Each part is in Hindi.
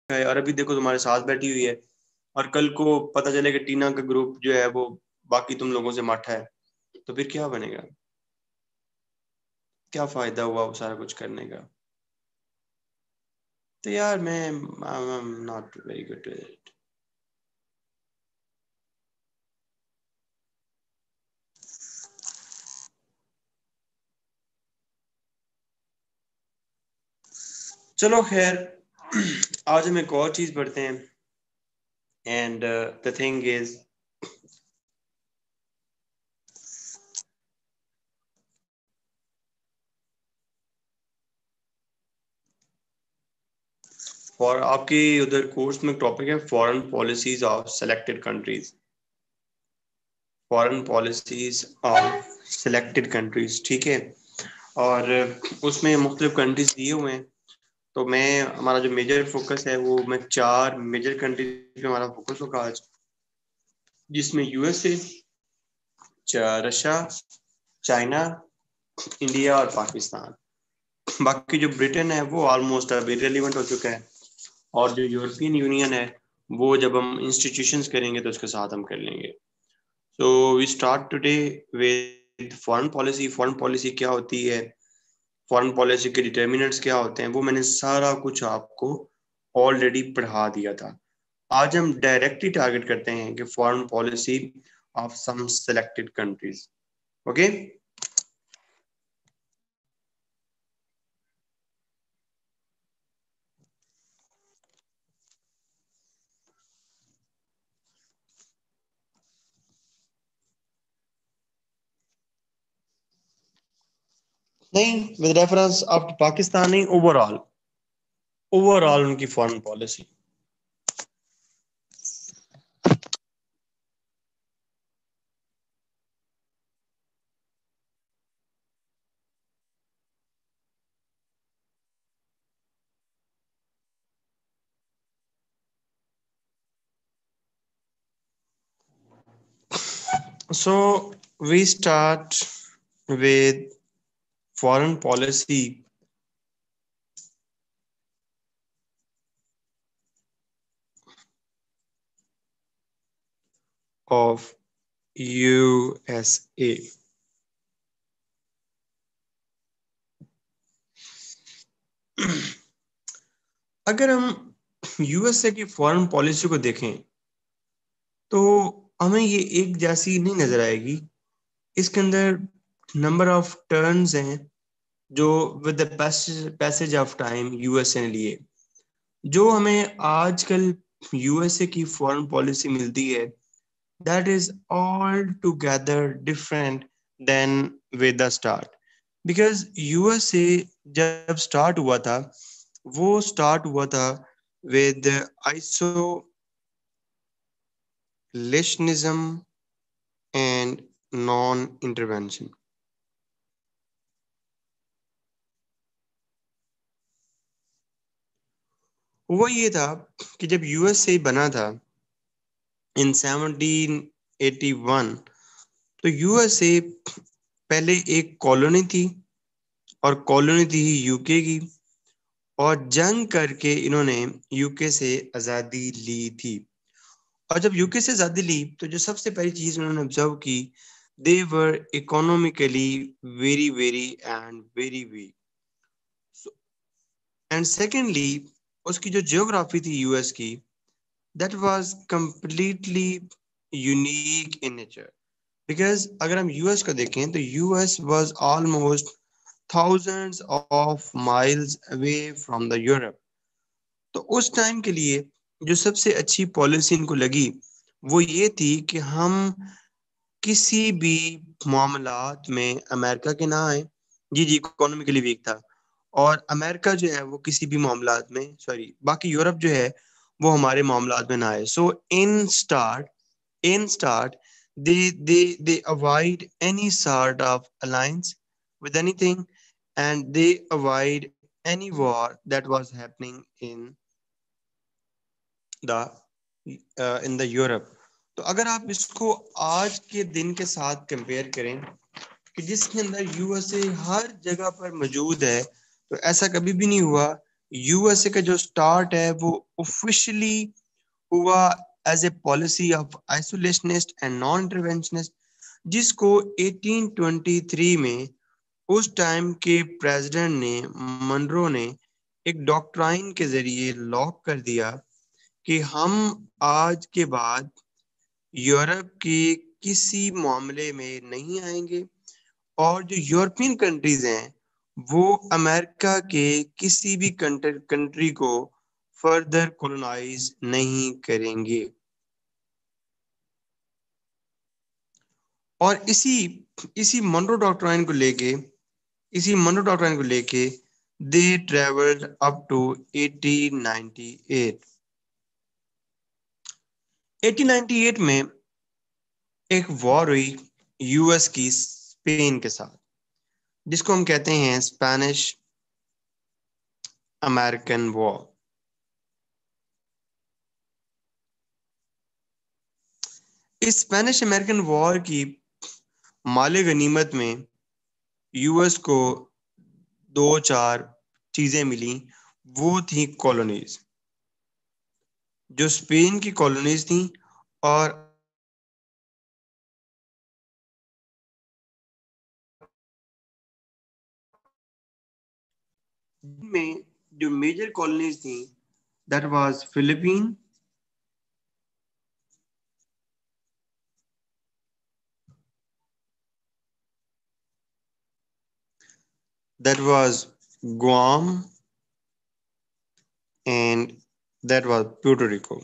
है और अभी देखो तुम्हारे साथ बैठी हुई है, और कल को पता चले कि टीना का ग्रुप जो है वो बाकी तुम लोगों से माठा है, तो फिर क्या बनेगा? क्या फायदा हुआ वो सारा कुछ करने का? तो यार मैं not very good at it. चलो खैर, आज हम एक और चीज पढ़ते हैं। And the thing is, for आपकी उधर कोर्स में टॉपिक है foreign policies of selected countries. Foreign policies of selected countries, ठीक है। और उसमें मुख्तलिफ कंट्रीज दिए हुए हैं। तो मैं, हमारा जो मेजर फोकस है वो, मैं 4 मेजर कंट्रीज पे हमारा फोकस होगा आज, जिसमें यूएसए, रशिया, चाइना, इंडिया और पाकिस्तान। बाकी जो ब्रिटेन है वो ऑलमोस्ट अब इरेलीवेंट हो चुका है, और जो यूरोपियन यूनियन है वो जब हम इंस्टीट्यूशंस करेंगे तो उसके साथ हम कर लेंगे। So we start today with foreign policy. Foreign policy क्या होती है, फॉरेन पॉलिसी के डिटर्मिनेंट्स क्या होते हैं, वो मैंने सारा कुछ आपको ऑलरेडी पढ़ा दिया था। आज हम डायरेक्टली टारगेट करते हैं कि foreign policy of some selected countries. Okay, नहीं विद रेफरेंस ऑफ पाकिस्तान, नहीं ओवरऑल, ओवरऑल उनकी foreign policy. So we start with foreign policy of USA. अगर हम यूएसए की फॉरेन पॉलिसी को देखें तो हमें ये एक जैसी नहीं नजर आएगी। इसके अंदर नंबर ऑफ टर्न्स हैं जो with the passage of time USA ने लिए। जो हमें आजकल यूएसए की फॉरेन पॉलिसी मिलती है, that is all together different then with the start. Because USA जब स्टार्ट हुआ था, वो स्टार्ट हुआ था with isolationism and non intervention. वो ये था कि जब यूएसए बना था इन 1781, तो यूएसए पहले एक कॉलोनी थी, और कॉलोनी थी यूके की, और जंग करके इन्होंने यूके से आज़ादी ली थी। और जब यूके से आज़ादी ली तो जो सबसे पहली चीज उन्होंने ऑब्जर्व की, they were economically very very and very weak. And secondly, उसकी जो जियोग्राफी थी यूएस की, that was completely unique in nature. Because अगर हम यूएस को देखें तो US was almost thousands of miles away from the Europe. तो उस टाइम के लिए जो सबसे अच्छी पॉलिसी इनको लगी वो ये थी कि हम किसी भी मामलात में अमेरिका के ना आए। जी जी, इकोनॉमिकली वीक था, और अमेरिका जो है वो किसी भी मामलात में, सॉरी, बाकी यूरोप जो है वो हमारे मामलात में ना आए। So in start they avoid any sort of alliance with anything, and they avoid any war that was happening the in the Europe. तो अगर आप इसको आज के दिन के साथ कंपेयर करें कि जिसके अंदर यूएसए हर जगह पर मौजूद है, तो ऐसा कभी भी नहीं हुआ यूएसए का जो स्टार्ट है वो ऑफिशियली हुआ as a policy of isolationist and non interventionist, जिसको 1823 में उस टाइम के प्रेसिडेंट ने मनरो ने एक डॉक्ट्राइन के जरिए लॉक कर दिया कि हम आज के बाद यूरोप के किसी मामले में नहीं आएंगे, और जो यूरोपियन कंट्रीज हैं वो अमेरिका के किसी भी कंट्री को फर्दर कॉलोनाइज नहीं करेंगे। और इसी मनरो डॉक्ट्राइन को लेके दे ट्रेवल्ड अप टू 1898। 1898 में एक वॉर हुई यूएस की स्पेन के साथ, जिसको हम कहते हैं स्पेनिश अमेरिकन वॉर। इस स्पेनिश अमेरिकन वॉर की माले गनीमत में यूएस को दो चार चीजें मिली। वो थी कॉलोनीज, जो स्पेन की कॉलोनीज थी, और में जो मेजर कॉलोनीज थी that was Philippine, that was Guam, and that was Puerto Rico.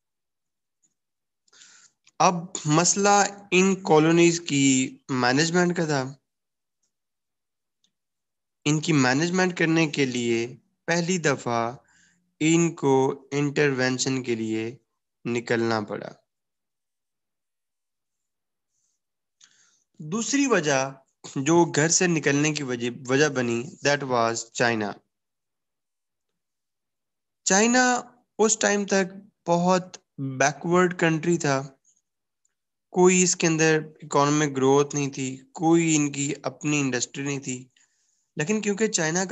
अब मसला इन कॉलोनीज की मैनेजमेंट का था। इनकी मैनेजमेंट करने के लिए पहली दफा इनको इंटरवेंशन के लिए निकलना पड़ा। दूसरी वजह जो घर से निकलने की वजह बनी दैट वाज चाइना। चाइना उस टाइम तक बहुत बैकवर्ड कंट्री था। कोई इसके अंदर इकोनॉमिक ग्रोथ नहीं थी, कोई इनकी अपनी इंडस्ट्री नहीं थी। लेकिन क्योंकि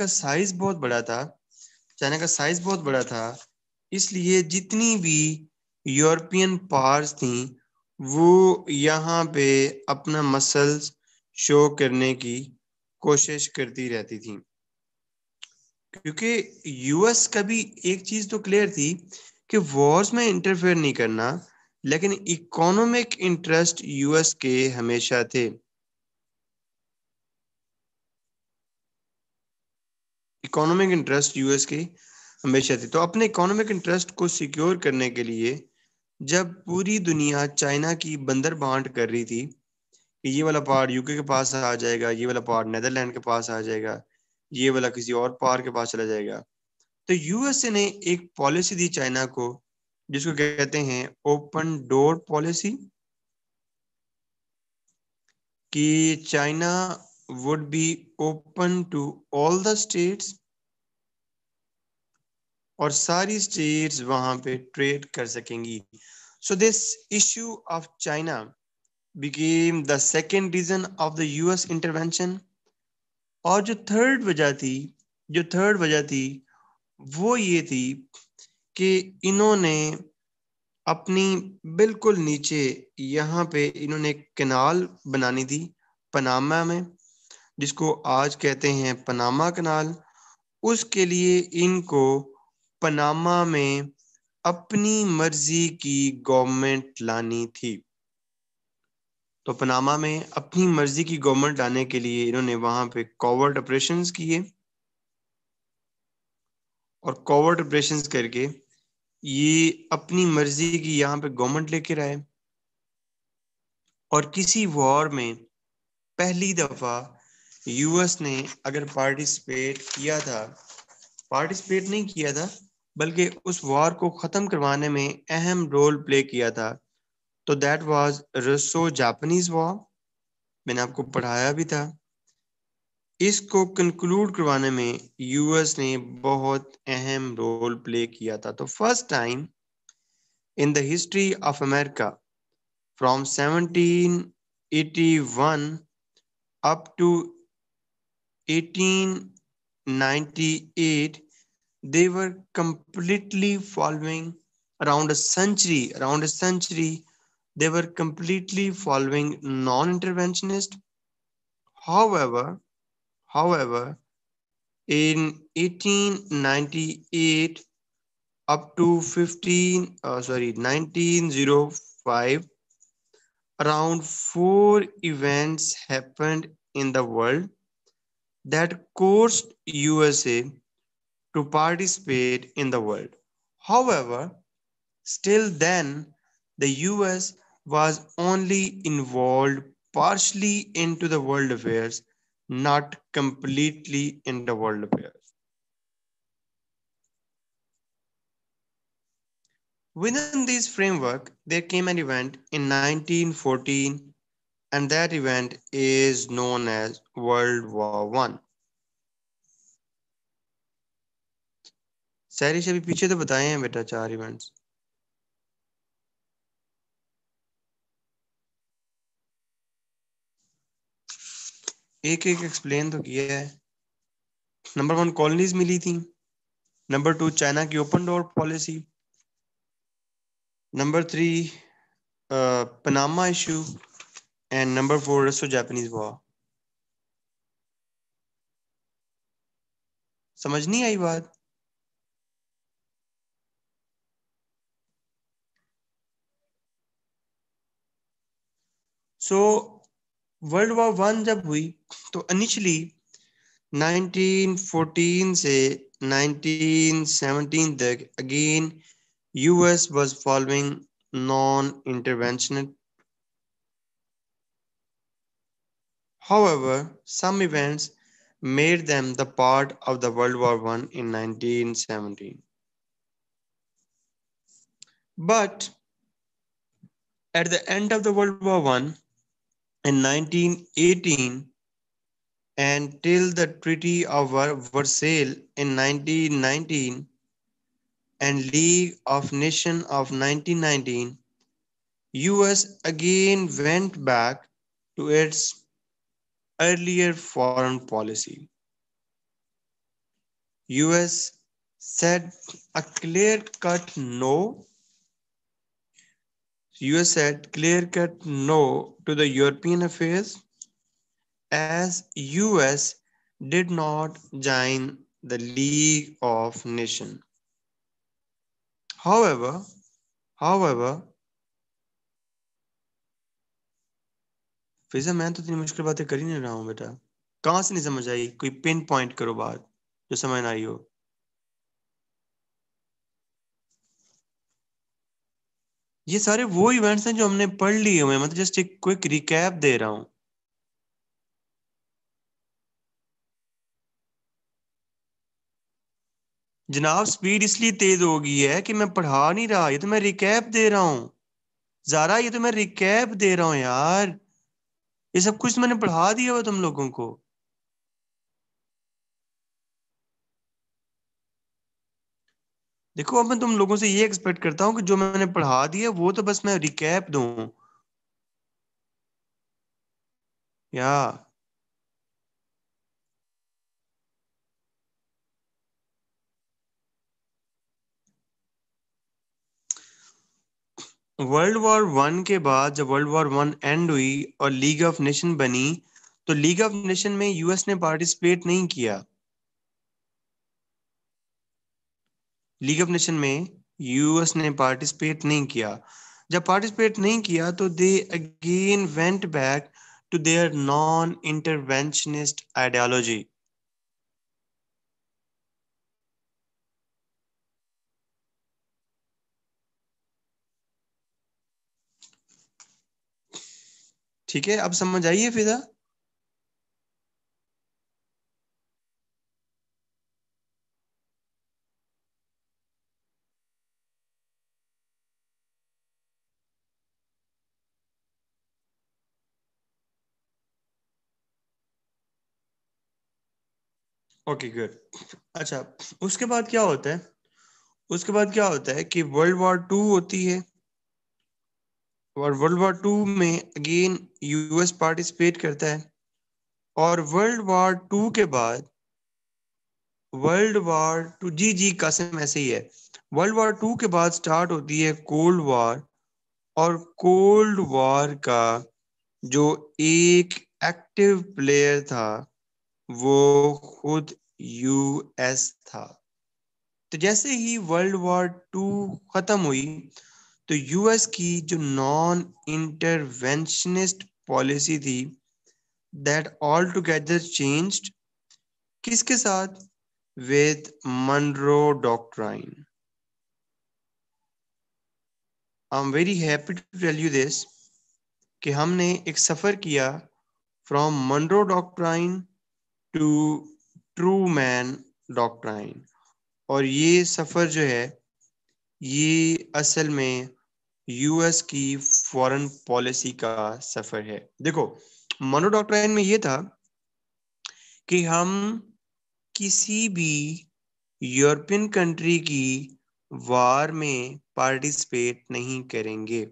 चाइना का साइज बहुत बड़ा था, इसलिए जितनी भी यूरोपियन पावर्स थी वो यहाँ पे अपना मसल्स शो करने की कोशिश करती रहती थी। क्योंकि यूएस का भी एक चीज तो क्लियर थी कि वॉर्स में इंटरफेयर नहीं करना, लेकिन इकोनॉमिक इंटरेस्ट यूएस के हमेशा थे। इकोनॉमिक इंटरेस्ट यूएस के हमेशा थे। तो अपने इकोनॉमिक इंटरेस्ट को सिक्योर करने के लिए जब पूरी दुनिया चाइना की बंदर बांट कर रही थी कि ये वाला पार्ट यूके के पास आ जाएगा, ये वाला पार्ट नेदरलैंड के पास आ जाएगा, ये वाला किसी और पार्ट के पास चला जाएगा, तो यूएसए ने एक पॉलिसी दी चाइना को, जिसको कहते हैं ओपन डोर पॉलिसी, कि China would be open to all the states, और सारी स्टेट्स वहां पे ट्रेड कर सकेंगी। So this issue of China became the second reason of the US intervention. और जो थर्ड वजह थी वो ये थी कि इन्होंने अपनी बिल्कुल नीचे यहाँ पे इन्होंने एक कैनाल बनानी थी पनामा में, जिसको आज कहते हैं पनामा कनाल। उसके लिए इनको पनामा में अपनी मर्जी की गवर्नमेंट लानी थी। तो पनामा में अपनी मर्जी की गवर्नमेंट लाने के लिए इन्होंने वहां पे कॉवर्ट ऑपरेशंस किए, और कॉवर्ट ऑपरेशंस करके ये अपनी मर्जी की यहाँ पे गवर्नमेंट लेकर आए। और किसी वॉर में पहली दफा यूएस ने अगर पार्टिसिपेट नहीं किया था, बल्कि उस वॉर को खत्म करवाने में अहम रोल प्ले किया था, तो that was Russo Japanese war. मैंने आपको पढ़ाया भी था। इसको कंक्लूड करवाने में यूएस ने बहुत अहम रोल प्ले किया था। तो first time in the history of America from 1781 up to 1898, they were completely following around a century, they were completely following non-interventionist. However, however, in 1898 up to 1905, around four events happened in the world that caused USA to participate in the world. However, still then, the US was only involved partially into the world affairs, not completely in the world affairs. Within this framework, there came an event in 1914, and that event is known as World War One. सैरिश अभी पीछे तो बताए हैं बेटा चार इवेंट्स. एक एक एक्सप्लेन तो किया है. नंबर वन कॉलोनीज मिली थी. नंबर टू चाइना की open door policy. Number three Panama issue. And number four Russo Japanese war. समझ नहीं आई बात? सो वर्ल्ड वॉर वन जब हुई तो इनिशियली 1914 से 1917 तक again US was following non-interventionist. However, some events made them the part of the World War One in 1917. But at the end of the World War One in 1918 and till the Treaty of Versailles in 1919 and League of Nations of 1919, US again went back to its earlier foreign policy. US said a clear-cut no. US said clear-cut no to the European affairs as US did not join the League of Nations. However, however, फिजा मैं तो इतनी मुश्किल बातें कर ही नहीं रहा हूँ बेटा. कहाँ से नहीं समझ आई? कोई पिन पॉइंट करो बात जो समझ ना आई हो. ये सारे वो इवेंट्स हैं जो हमने पढ़ लिए हुए हैं. मतलब जस्ट एक क्विक रिकैप दे रहा हूँ. जनाब स्पीड इसलिए तेज हो गई है कि मैं पढ़ा नहीं रहा. ये तो मैं रिकैप दे रहा हूँ. ज़ारा ये तो मैं रिकैप दे रहा हूँ यार. ये सब कुछ मैंने पढ़ा दिया हुआ तुम लोगों को. देखो अब मैं तुम लोगों से ये एक्सपेक्ट करता हूँ कि जो मैंने पढ़ा दिया वो तो बस मैं रिकैप दूं. या वर्ल्ड वॉर वन के बाद जब वर्ल्ड वॉर वन एंड हुई और लीग ऑफ नेशन बनी तो लीग ऑफ नेशन में यूएस ने पार्टिसिपेट नहीं किया. लीग ऑफ नेशन में यूएस ने पार्टिसिपेट नहीं किया. जब पार्टिसिपेट नहीं किया तो they again went back to their non interventionist ideology. ठीक है अब समझ आइए फिजा. Okay good. अच्छा उसके बाद क्या होता है? उसके बाद क्या होता है कि वर्ल्ड वॉर टू होती है और वर्ल्ड वॉर टू में अगेन यूएस पार्टिसिपेट करता है. और वर्ल्ड वॉर टू के बाद वर्ल्ड वॉर टू, जी जी कासिम ऐसे ही है। वर्ल्ड वॉर टू के बाद स्टार्ट होती है कोल्ड वॉर, और कोल्ड वॉर का जो एक एक्टिव प्लेयर था वो खुद यूएस था। तो जैसे ही वर्ल्ड वॉर टू खत्म हुई तो यूएस की जो नॉन इंटरवेंशनिस्ट पॉलिसी थी दैट ऑल टुगेदर चेंज्ड, किसके साथ? With Monroe doctrine. I am very happy to tell you this कि हमने एक सफर किया from Monroe doctrine to Truman doctrine, और ये सफर जो है ये असल में यूएस की फॉरेन पॉलिसी का सफर है। देखो, मनरो डॉक्ट्राइन में ये था कि हम किसी भी यूरोपियन कंट्री की वार में पार्टिसिपेट नहीं करेंगे।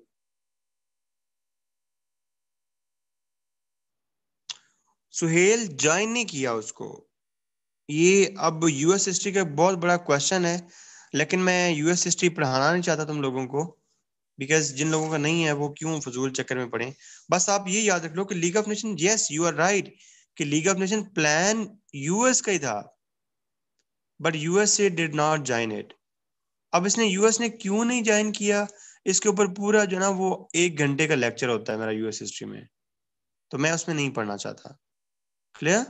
सुहेल ज्वाइन नहीं किया उसको। ये अब यूएस हिस्ट्री का बहुत बड़ा क्वेश्चन है, लेकिन मैं यूएस हिस्ट्री पढ़ाना नहीं चाहता तुम लोगों को, बिकॉज जिन लोगों का नहीं है वो क्यों फजूल चक्कर में पड़े। बस आप ये याद रख लो कि league of nation, yes you are right, कि league of nation plan US का ही था, but US did not join it. अब इसने यूएस ने क्यों नहीं ज्वाइन किया, इसके ऊपर पूरा जो ना वो 1 घंटे का लेक्चर होता है मेरा यूएस हिस्ट्री में, तो मैं उसमें नहीं पढ़ना चाहता। क्लियर?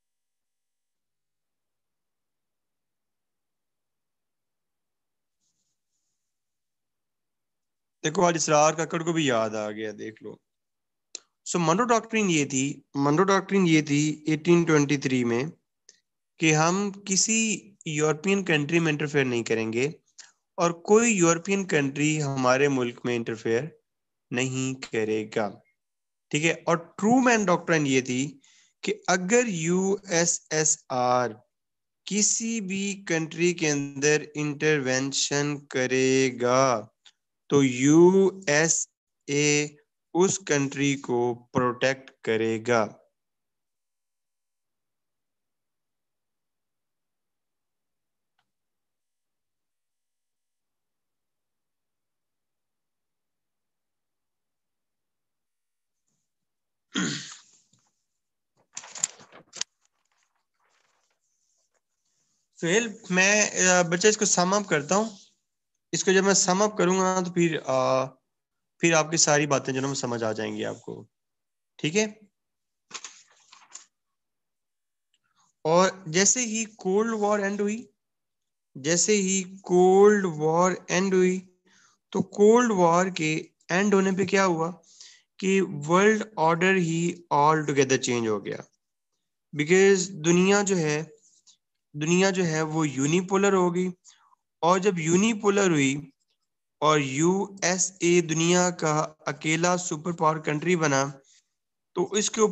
देखो आज इसरार कक्कड़ को भी याद आ गया, देख लो। सो मनरो डॉक्ट्रिन ये थी 1823 में कि हम किसी यूरोपियन कंट्री में इंटरफेयर नहीं करेंगे और कोई यूरोपियन कंट्री हमारे मुल्क में इंटरफेयर नहीं करेगा। ठीक है। और ट्रू मैन डॉक्ट्रिन ये थी कि अगर यूएसएसआर किसी भी कंट्री के अंदर इंटरवेंशन करेगा तो यूएसए उस कंट्री को प्रोटेक्ट करेगा। सुहेल, मैं बच्चा इसको सम अप करता हूँ। इसको जब मैं सम अप करूंगा तो फिर आपकी सारी बातें जो ना समझ आ जाएंगी आपको। ठीक है। और जैसे ही कोल्ड वॉर एंड हुई तो कोल्ड वॉर के एंड होने पे क्या हुआ कि वर्ल्ड ऑर्डर ही ऑल टुगेदर चेंज हो गया। बिकॉज दुनिया जो है वो यूनिपोलर हो गई, और जब यूनिपोलर हुई और यूएसए दुनिया का अकेला सुपर पावर कंट्री बना तो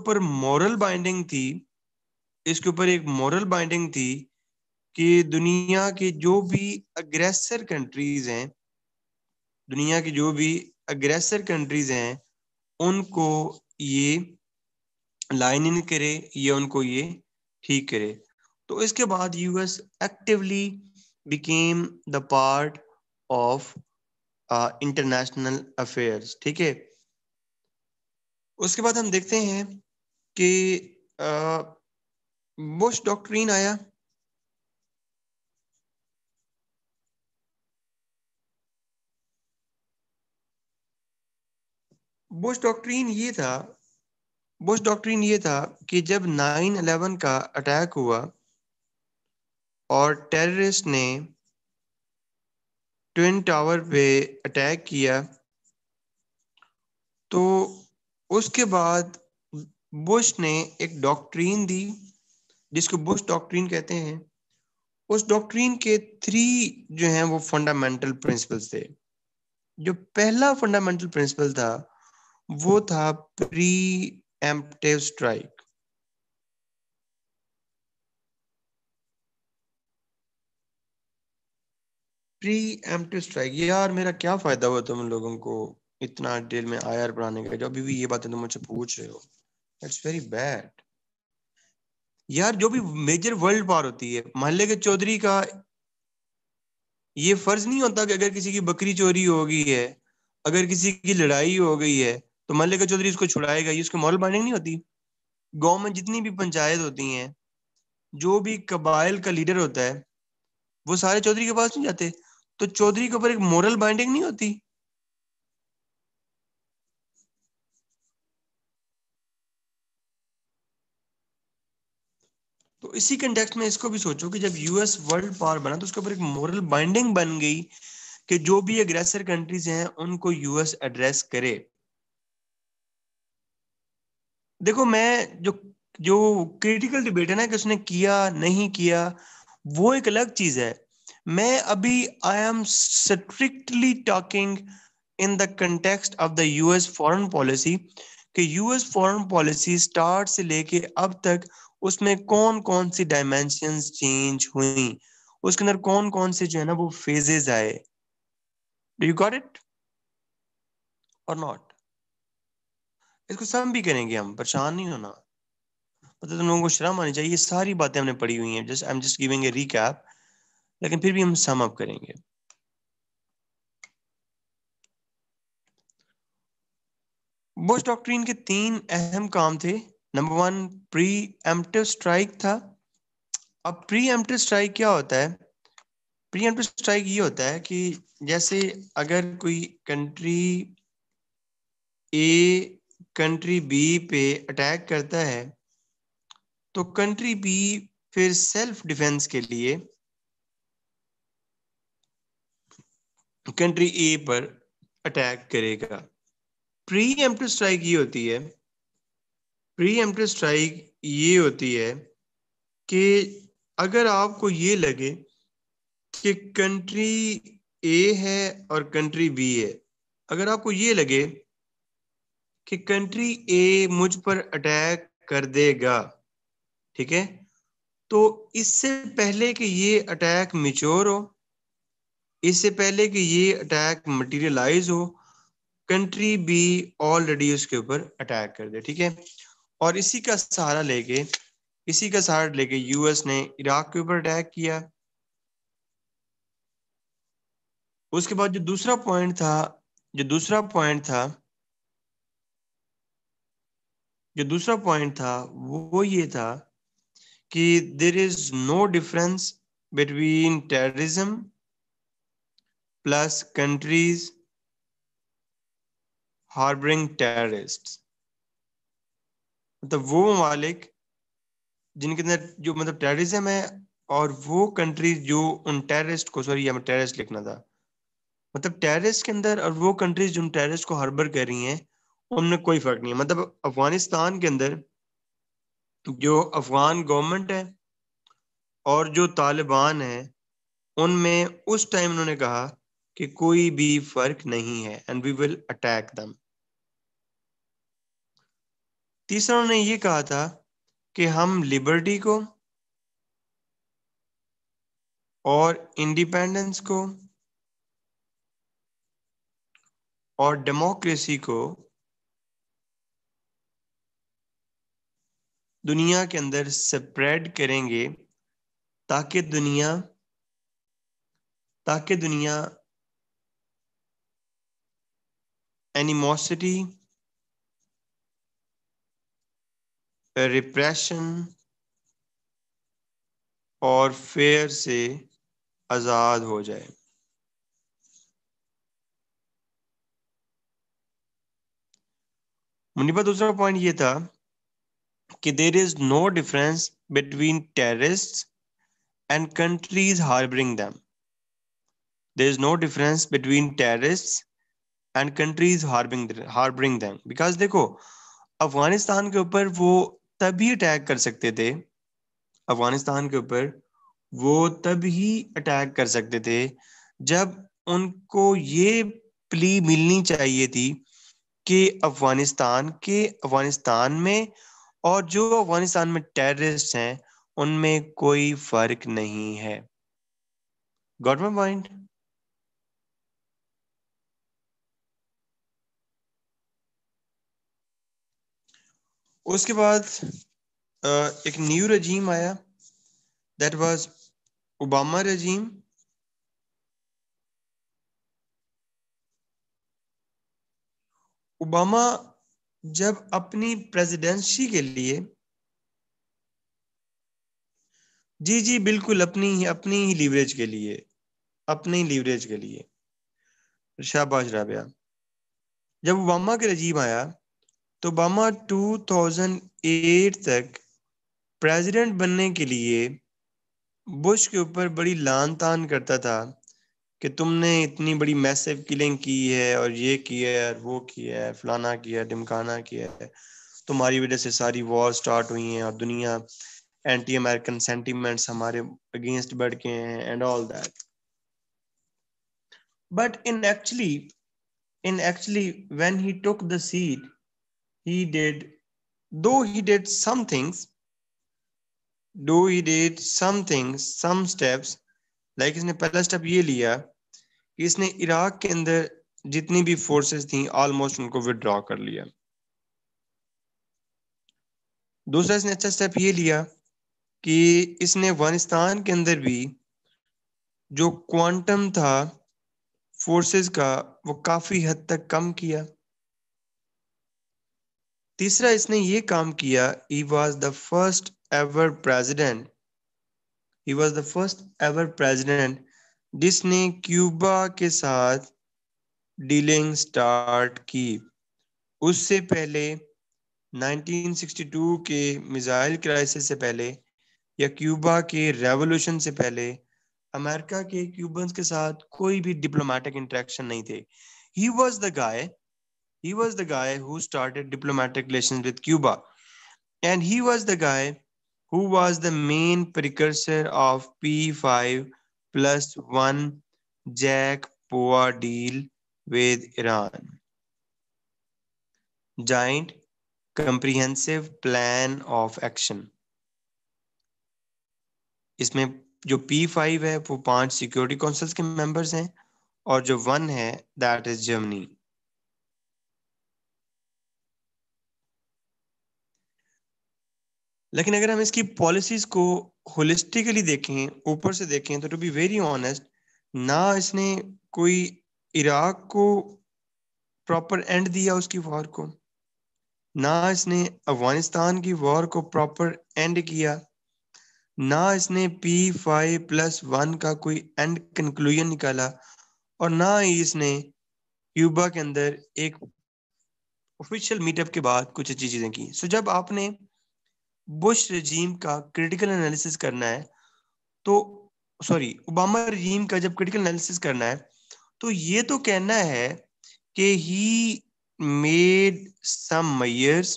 इसके ऊपर एक मॉरल बाइंडिंग थी कि दुनिया की जो भी अग्रेसर कंट्रीज हैं उनको ये लाइन इन करे या उनको ये ठीक करे। तो इसके बाद US actively became the part of international affairs. ठीक है। उसके बाद हम देखते हैं कि बुश डॉक्ट्रिन आया। बुश डॉक्ट्रिन ये था बुश डॉक्ट्रिन ये था कि जब 9/11 का अटैक हुआ और टेररिस्ट ने ट्विन टावर पे अटैक किया तो उसके बाद बुश ने एक डॉक्ट्रिन दी जिसको बुश डॉक्ट्रिन कहते हैं। उस डॉक्ट्रिन के 3 जो हैं वो फंडामेंटल प्रिंसिपल्स थे। जो पहला फंडामेंटल प्रिंसिपल था वो था pre emptive strike. Pre emptive strike, यार मेरा क्या फायदा हुआ तुम लोगों को इतना डिटेल में आईआर बनाने का, जो अभी भी ये बातें तुम मुझसे पूछ रहे हो। It's very bad. यार जो भी मेजर वर्ल्ड पावर होती है, मोहल्ले के चौधरी का ये फर्ज नहीं होता कि अगर किसी की बकरी चोरी हो गई है, अगर किसी की लड़ाई हो गई है, तो मोहल्ले का चौधरी इसको छुड़ाएगा, ये उसकी मॉरल बाइंडिंग नहीं होती? गांव में जितनी भी पंचायत होती हैं, जो भी कबाइल का लीडर होता है, वो सारे चौधरी के पास नहीं जाते, तो चौधरी के ऊपर एक मोरल बाइंडिंग नहीं होती? तो इसी कंटेक्स्ट में इसको भी सोचो कि जब यूएस वर्ल्ड पावर बना तो उसके ऊपर एक मोरल बाइंडिंग बन गई कि जो भी अग्रेसर कंट्रीज हैं उनको यूएस एड्रेस करे। देखो, मैं जो जो क्रिटिकल डिबेट है ना कि उसने किया नहीं किया, वो एक अलग चीज है। मैं अभी I am strictly talking in the context of the US foreign policy, कि यूएस फॉरेन पॉलिसी स्टार्ट से लेके अब तक उसमें कौन कौन सी डायमेंशंस चेंज हुई, उसके अंदर कौन कौन से जो है ना वो फेजेस आए। डू यू गॉट इट और नॉट? इसको सम भी करेंगे, हम परेशान नहीं होना। मतलब तुम लोगों को शर्म आनी चाहिए, ये सारी बातें हमने पढ़ी हुई हैं, just I am just giving a recap, लेकिन फिर भी हम सम अप करेंगे। बुश डॉक्ट्रिन के तीन अहम काम थे। Number one, pre emptive strike था। अब प्री एम्प्टिव स्ट्राइक क्या होता है? प्री एम्प्टिव स्ट्राइक ये होता है कि जैसे अगर कोई कंट्री ए कंट्री बी पे अटैक करता है, तो कंट्री बी फिर सेल्फ डिफेंस के लिए कंट्री ए पर अटैक करेगा। प्री एम्प्टिव स्ट्राइक ये होती है, प्री एम्प्टिव स्ट्राइक ये होती है कि अगर आपको ये लगे कि कंट्री ए है और कंट्री बी है, अगर आपको ये लगे कि कंट्री ए मुझ पर अटैक कर देगा, ठीक है, तो इससे पहले कि ये अटैक मिच्योर हो, इससे पहले कि ये अटैक मटेरियलाइज हो, कंट्री बी ऑलरेडी उसके ऊपर अटैक कर दे, ठीक है। और इसी का सहारा लेके यूएस ने इराक के ऊपर अटैक किया। उसके बाद जो दूसरा पॉइंट था वो ये था कि there is no difference between terrorism plus countries harbouring terrorist. मतलब वो ममालिक जिनके अंदर जो मतलब टेररिज्म है, और वो कंट्रीज जो उन टेररिस्ट को, सॉरी यहाँ टेररिस्ट लिखना था, मतलब टेररिस्ट के अंदर, और वो कंट्रीज जो टेररिस्ट को हार्बर कर रही हैं, उनमें कोई फर्क नहीं है। मतलब अफगानिस्तान के अंदर जो अफगान गवर्नमेंट है और जो तालिबान है, उनमें उस टाइम उन्होंने कहा कि कोई भी फर्क नहीं है एंड वी विल अटैक दम। तीसरा उन्होंने ये कहा था कि हम लिबर्टी को और इंडिपेंडेंस को और डेमोक्रेसी को दुनिया के अंदर स्प्रेड करेंगे, ताकि दुनिया ताकि दुनिया एनिमोसिटी, रिप्रेशन और फेयर से आजाद हो जाए। मुनीबा, दूसरा पॉइंट ये था कि there is no difference between terrorist and countries harbouring them. There is no difference between terrorist and countries harbouring them, because देखो, अफगानिस्तान के ऊपर वो तभी अटैक कर सकते थे, अफगानिस्तान के ऊपर वो तभी अटैक कर सकते थे जब उनको ये प्ली मिलनी चाहिए थी कि अफगानिस्तान में और जो अफगानिस्तान में टेररिस्ट हैं उनमें कोई फर्क नहीं है। Got my point? उसके बाद एक न्यू रजीम आया, that was Obama regime. Obama जब अपनी प्रेसिडेंसी के लिए, जी जी बिल्कुल, अपनी ही लीवरेज के लिए, अपनी लीवरेज के लिए, शाबाश राबिया। जब ओबामा के रजीम आया तो ओबामा 2008 तक प्रेसिडेंट बनने के लिए बुश के ऊपर बड़ी लान तान करता था कि तुमने इतनी बड़ी मैसिव किलिंग की है और ये किया है और वो किया है, फलाना किया है, ढिमकाना किया है, तुम्हारी वजह से सारी वॉर स्टार्ट हुई हैं और दुनिया एंटी अमेरिकन सेंटिमेंट्स हमारे अगेंस्ट बढ़ के हैं and all that. But in actually when he took the seat, he did though he did some things though he did some steps, like इसने पहला स्टेप ये लिया कि इसने इराक के अंदर जितनी भी फोर्सेस थी ऑलमोस्ट उनको विड्रॉ कर लिया। दूसरा इसने अच्छा स्टेप ये लिया कि इसने अफगानिस्तान के अंदर भी जो क्वांटम था फोर्सेस का वो काफी हद तक कम किया। तीसरा इसने ये काम किया, he was the first ever president he was the first ever president जिसने क्यूबा के साथ डीलिंग स्टार्ट की। उससे पहले 1962 के मिसाइल क्राइसिस से पहले या क्यूबा के रेवोल्यूशन से पहले अमेरिका के क्यूबन्स के साथ कोई भी डिप्लोमेटिक इंटरेक्शन नहीं थे। He was the guy he was the guy who started diplomatic relations with Cuba, and he was the guy who was the main precursor of P5+1 Jack Poa deal with Iran. Giant comprehensive plan of action. इसमें जो P5 है वो 5 सिक्योरिटी काउंसिल्स के मेंबर्स हैं और जो 1 है दैट इज जर्मनी। लेकिन अगर हम इसकी पॉलिसीज को होलिस्टिकली देखें, ऊपर से देखें, तो टू बी वेरी ऑनेस्ट, ना इसने कोई इराक को प्रॉपर एंड दिया उसकी वॉर को, ना इसने अफगानिस्तान की वॉर को प्रॉपर एंड किया, ना इसने P5+1 का कोई एंड कंक्लूजन निकाला, और ना ही इसने क्यूबा के अंदर एक ऑफिशियल मीटअप के बाद कुछ अच्छी चीजें की। सो जब आपने बुश रजीम का क्रिटिकल एनालिसिस करना है, तो सॉरी ओबामा रजीम का जब क्रिटिकल एनालिसिस करना है, तो ये तो कहना है कि he made some measures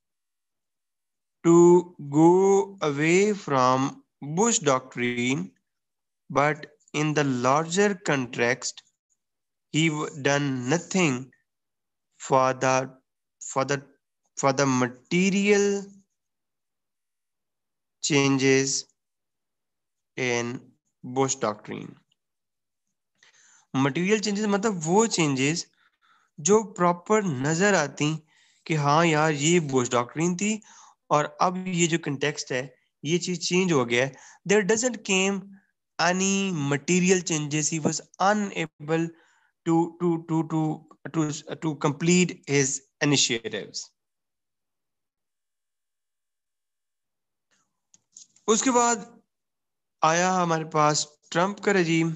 to go away from Bush doctrine, but in the larger context he done nothing for the for the for the material changes in Bush doctrine. Material changes मतलब वो चेंजेस जो प्रॉपर नजर आती कि हाँ यार ये बुश डॉक्ट्रिन थी और अब ये जो कंटेक्स्ट है ये चीज चेंज हो गया है। There doesn't came any material changes. He was unable to complete his initiatives. उसके बाद आया हमारे पास ट्रंप का रजीम।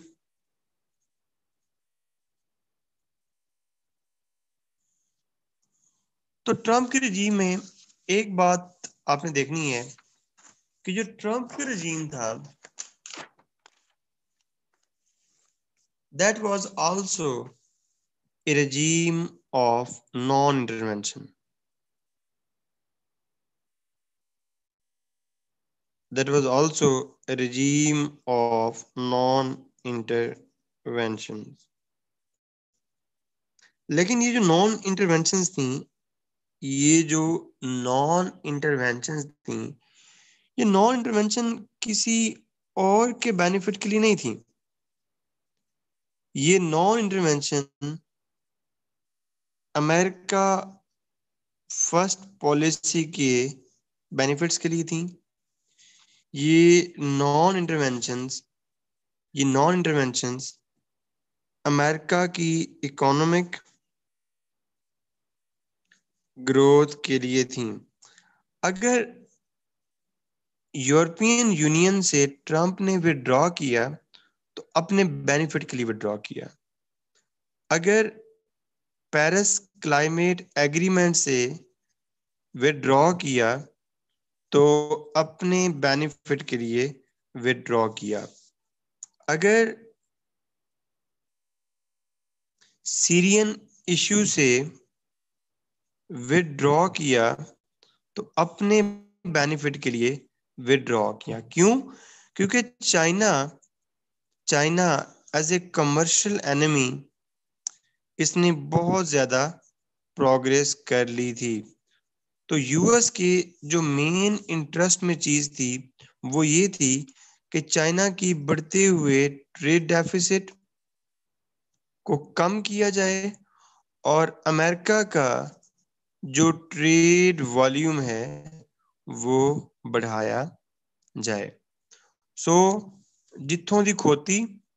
तो ट्रंप के रजीम में एक बात आपने देखनी है कि जो ट्रंप का रजीम था, that was also a regime of non-intervention. That was also a regime of non-intervention. लेकिन ये जो नॉन इंटरवेंशंस थी, ये जो नॉन इंटरवेंशंस थी, ये नॉन इंटरवेंशन किसी और के बेनिफिट के लिए नहीं थी। ये non intervention America first policy के बेनिफिट्स के लिए थी। ये नॉन इंटरवेंशंस ये नॉन इंटरवेंशंस अमेरिका की इकोनॉमिक ग्रोथ के लिए थी। अगर यूरोपियन यूनियन से ट्रंप ने विड्रॉ किया तो अपने बेनिफिट के लिए विड्रॉ किया। अगर पेरिस क्लाइमेट एग्रीमेंट से विड्रॉ किया तो अपने बेनिफिट के लिए विड्रॉ किया। अगर सीरियन इश्यू से विड्रॉ किया तो अपने बेनिफिट के लिए विड्रॉ किया। क्यों? क्योंकि China China as a commercial enemy इसने बहुत ज्यादा प्रोग्रेस कर ली थी। तो यूएस के जो मेन इंटरेस्ट में चीज थी वो ये थी कि चाइना की बढ़ते हुए ट्रेड डेफिसिट को कम किया जाए और अमेरिका का जो ट्रेड वॉल्यूम है वो बढ़ाया जाए। सो जिथों दी खोती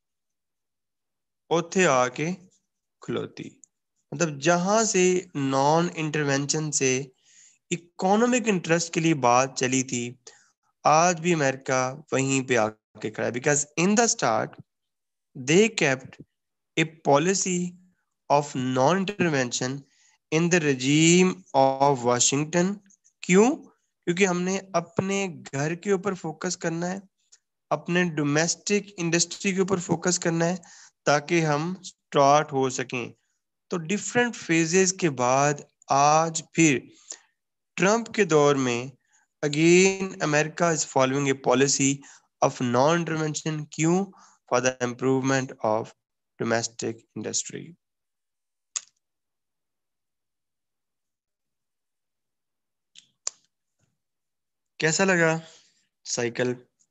उथे आके खलोती। मतलब जहां से नॉन इंटरवेंशन से इकोनॉमिक इंटरेस्ट के लिए बात चली थी, आज भी अमेरिका वहीं पे आके खड़ा है। Because in the start they kept a policy of non-intervention in the regime of Washington। क्यों? क्योंकि हमने अपने घर के ऊपर फोकस करना है, अपने डोमेस्टिक इंडस्ट्री के ऊपर फोकस करना है ताकि हम स्टार्ट हो सकें। तो डिफरेंट फेजेस के बाद आज फिर ट्रंप के दौर में again America is following a policy of non intervention. क्यों? For the improvement of domestic industry. कैसा लगा साइकिल?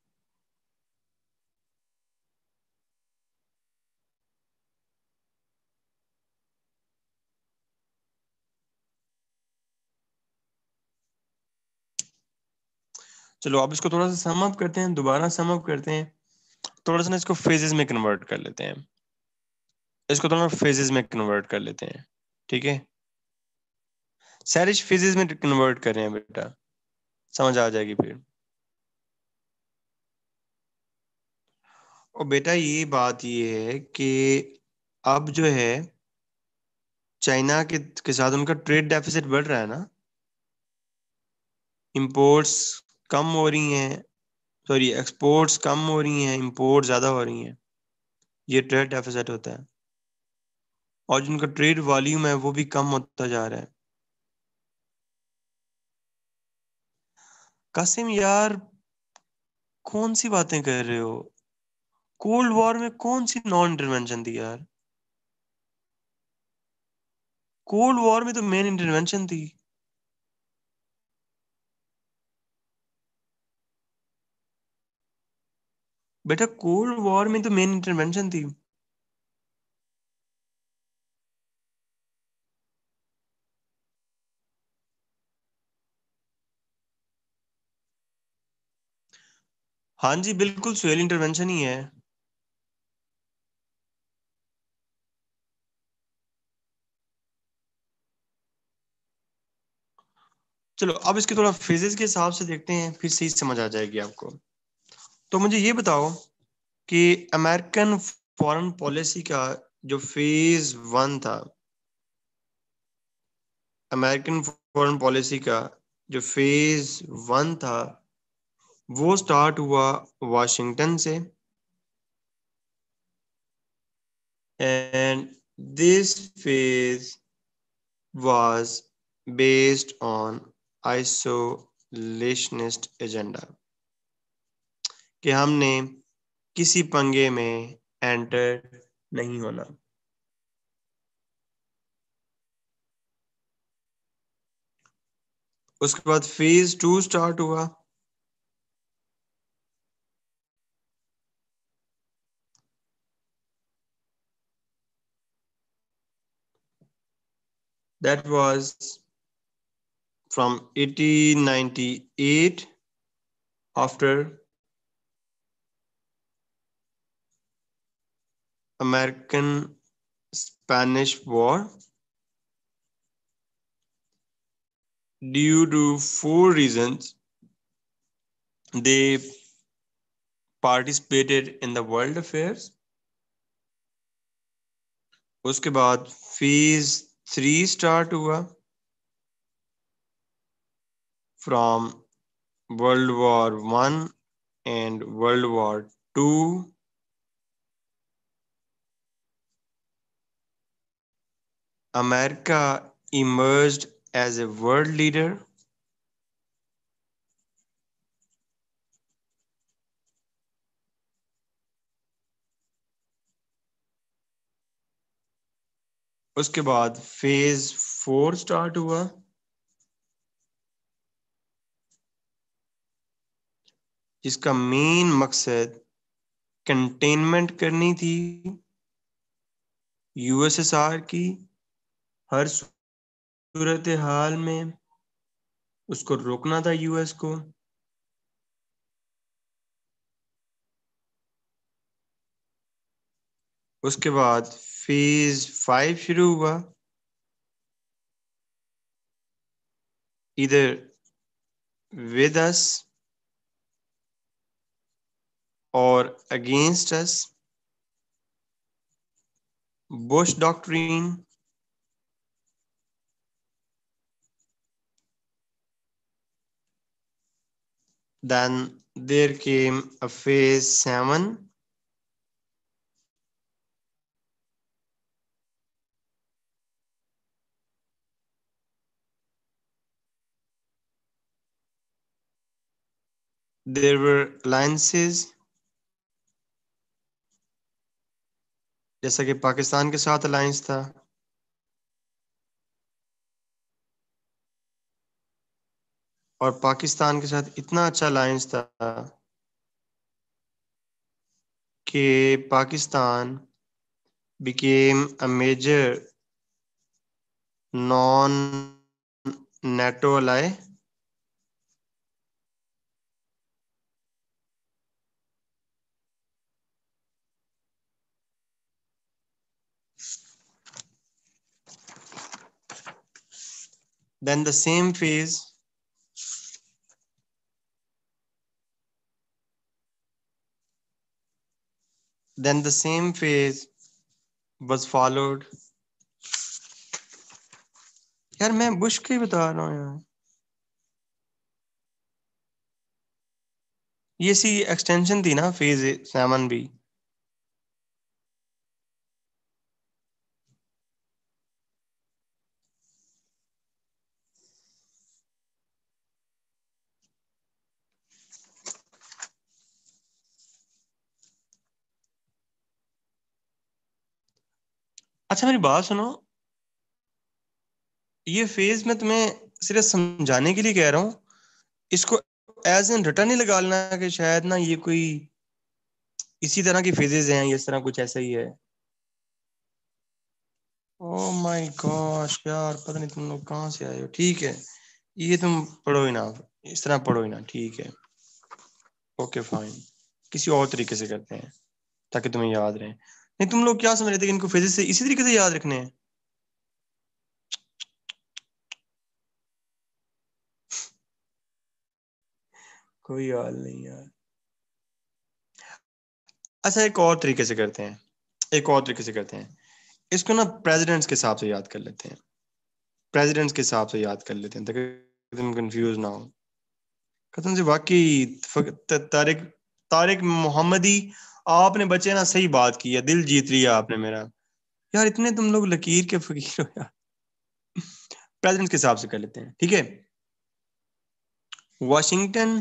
चलो अब इसको थोड़ा सा सम अप करते हैं, दोबारा सम अप करते हैं। थोड़ा सा ना इसको फेजेस में कन्वर्ट कर लेते हैं। इसको थोड़ा फेजेस में कन्वर्ट कर लेते हैं। ठीक है, सैरिश फेजेस में कन्वर्ट कर रहे हैं बेटा, समझ आ जाएगी फिर। और बेटा बात ये है कि अब जो है चाइना के साथ उनका ट्रेड डेफिसिट बढ़ रहा है ना, इंपोर्ट्स कम हो रही हैं, सॉरी एक्सपोर्ट्स कम हो रही हैं, इंपोर्ट ज्यादा हो रही हैं। ये ट्रेड डेफिसिट होता है और जिनका ट्रेड वॉल्यूम है वो भी कम होता जा रहा है। कासिम यार, कौन सी बातें कर रहे हो? कोल्ड वॉर में कौन सी नॉन इंटरवेंशन थी यार? कोल्ड वॉर में तो मेन इंटरवेंशन थी। बेटा कोल्ड वॉर में तो मेन इंटरवेंशन थी। हाँ जी बिल्कुल, सुहेल इंटरवेंशन ही है। चलो अब इसके थोड़ा फेजेस के हिसाब से देखते हैं, फिर सही समझ आ जाएगी आपको। तो मुझे ये बताओ कि अमेरिकन फॉरेन पॉलिसी का जो फेज वन था, अमेरिकन फॉरेन पॉलिसी का जो फेज वन था वो स्टार्ट हुआ वाशिंगटन से। And this phase was based on isolationist agenda कि हमने किसी पंगे में एंटर नहीं होना। उसके बाद फेज टू स्टार्ट हुआ। That was from 1898 after American Spanish War due to four reasons. They participated in the world affairs. उसके बाद फेज 3 स्टार्ट हुआ from world war 1 and world war 2. America emerged as a world leader. उसके बाद फेज 4 स्टार्ट हुआ जिसका मेन मकसद कंटेनमेंट करनी थी यूएसएसआर की हर सूरत हाल में, उसको रोकना था यूएस को. उसके बाद फेज 5 शुरू हुआ. इधर with us or against us. Bush doctrine. Then there came a phase 7. There were alliances जैसा कि पाकिस्तान के साथ अलायंस था, और पाकिस्तान के साथ इतना अच्छा अलायंस था कि Pakistan became a major non-NATO ally. Then the same phase was followed. यार मैं बुश की बता रहा हूँ यार. ये सी एक्सटेंशन थी ना फेज 7 भी. अच्छा मेरी बात सुनो, ये फेज मैं तुम्हें सिर्फ समझाने के लिए कह रहा हूँ. इसको एज एन रटा नहीं लगाना कि शायद ना ये कोई इसी तरह की फेजेस हैं, इस तरह कुछ ऐसा ही है. ओ माय गॉश यार, पता नहीं तुम लोग कहाँ से आए हो. ठीक है, ये तुम पढ़ो ही ना, इस तरह पढ़ो ही ना. ठीक है, ओके फाइन. किसी और तरीके से करते हैं ताकि तुम्हें याद रहे. नहीं, तुम लोग क्या समझ रहे थे कि इनको फेजेस से इसी तरीके से याद रखने हैं? कोई हाल नहीं यार. अच्छा, एक और तरीके से करते हैं, इसको ना प्रेसिडेंट्स के हिसाब से याद कर लेते हैं. ताकि तुम कंफ्यूज ना हो. कसम से वाकई तारिक तारिक मोहम्मदी, आपने बच्चे ना सही बात की है, दिल जीत लिया आपने मेरा. यार इतने तुम लोग लकीर के फकीर हो यार. प्रेसिडेंट्स के हिसाब से कर लेते हैं, ठीक है. वाशिंगटन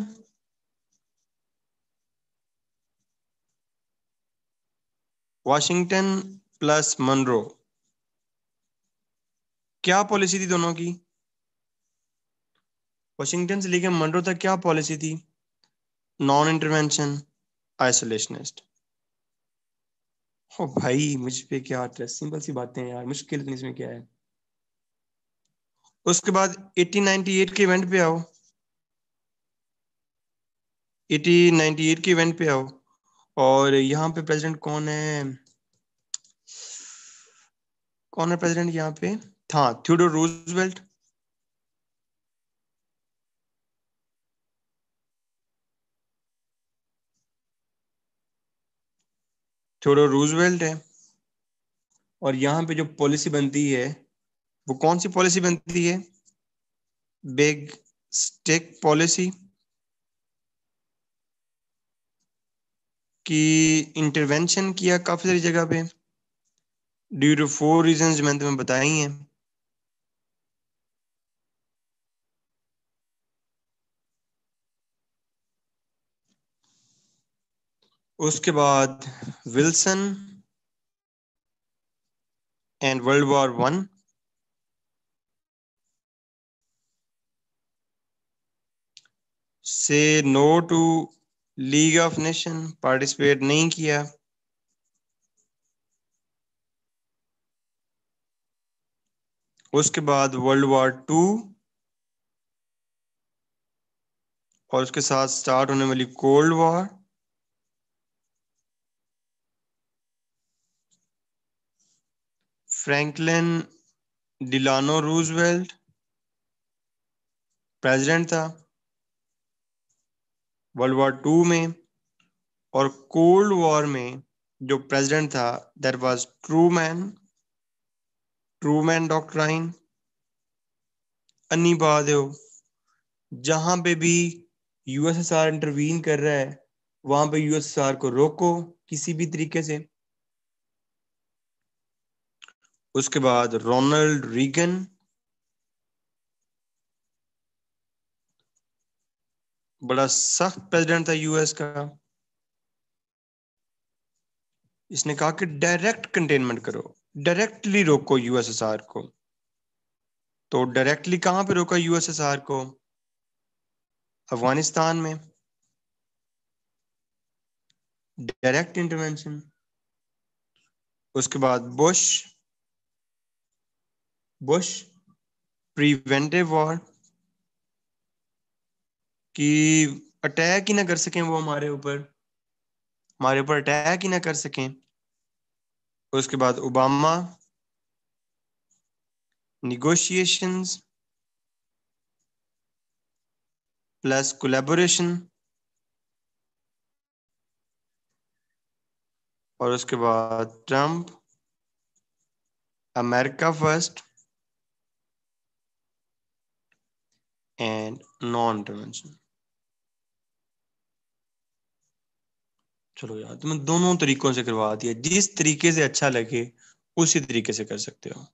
वाशिंगटन प्लस मनरो, क्या पॉलिसी थी दोनों की? वाशिंगटन से लेकर मनरो तक क्या पॉलिसी थी? Non intervention, isolationist. ओ भाई मुझ पे क्या ट्रस्ट, सिंपल सी बातें हैं यार, मुश्किल इतनी इसमें क्या है. उसके बाद 1898 के इवेंट पे आओ, 1898 के इवेंट पे आओ, और यहाँ पे प्रेसिडेंट कौन है, कौन है प्रेसिडेंट यहाँ पे, हाँ थियोडोर रूजवेल्ट। थियोडोर रूजवेल्ट है। और यहाँ पे जो पॉलिसी बनती है वो कौन सी पॉलिसी बनती है, बिग स्टिक पॉलिसी, की इंटरवेंशन किया काफी सारी जगह पे ड्यू टू 4 रीजन जो मैंने तुम्हें बताई हैं। उसके बाद विल्सन एंड वर्ल्ड वॉर 1, से no to league of nation, participate नहीं किया। उसके बाद वर्ल्ड वॉर 2, और उसके साथ स्टार्ट होने वाली cold war. Franklin Delano Roosevelt president था वर्ल्ड वॉर 2 में, और कोल्ड वॉर में जो प्रेसिडेंट था that was Truman, Truman doctrine. अन्नी बात है, जहां पे भी यूएसएसआर इंटरवीन कर रहा है वहां पे यूएसएसआर को रोको किसी भी तरीके से। उसके बाद रोनाल्ड रीगन, बड़ा सख्त प्रेसिडेंट था यूएस का। इसने कहा कि डायरेक्ट कंटेनमेंट करो, डायरेक्टली रोको यूएसएसआर को। तो डायरेक्टली कहां पे रोका यूएसएसआर को, अफगानिस्तान में, डायरेक्ट इंटरवेंशन। उसके बाद बुश, बुश प्रिवेंटिव वॉर, कि अटैक ही ना कर सकें वो हमारे ऊपर, हमारे ऊपर अटैक ही ना कर सकें। उसके बाद ओबामा, निगोशिएशंस प्लस कोलैबोरेशन। और उसके बाद Trump, America first and non intervention. चलो यार तुमने दोनों तरीकों से करवा दिया, जिस तरीके से अच्छा लगे उसी तरीके से कर सकते हो।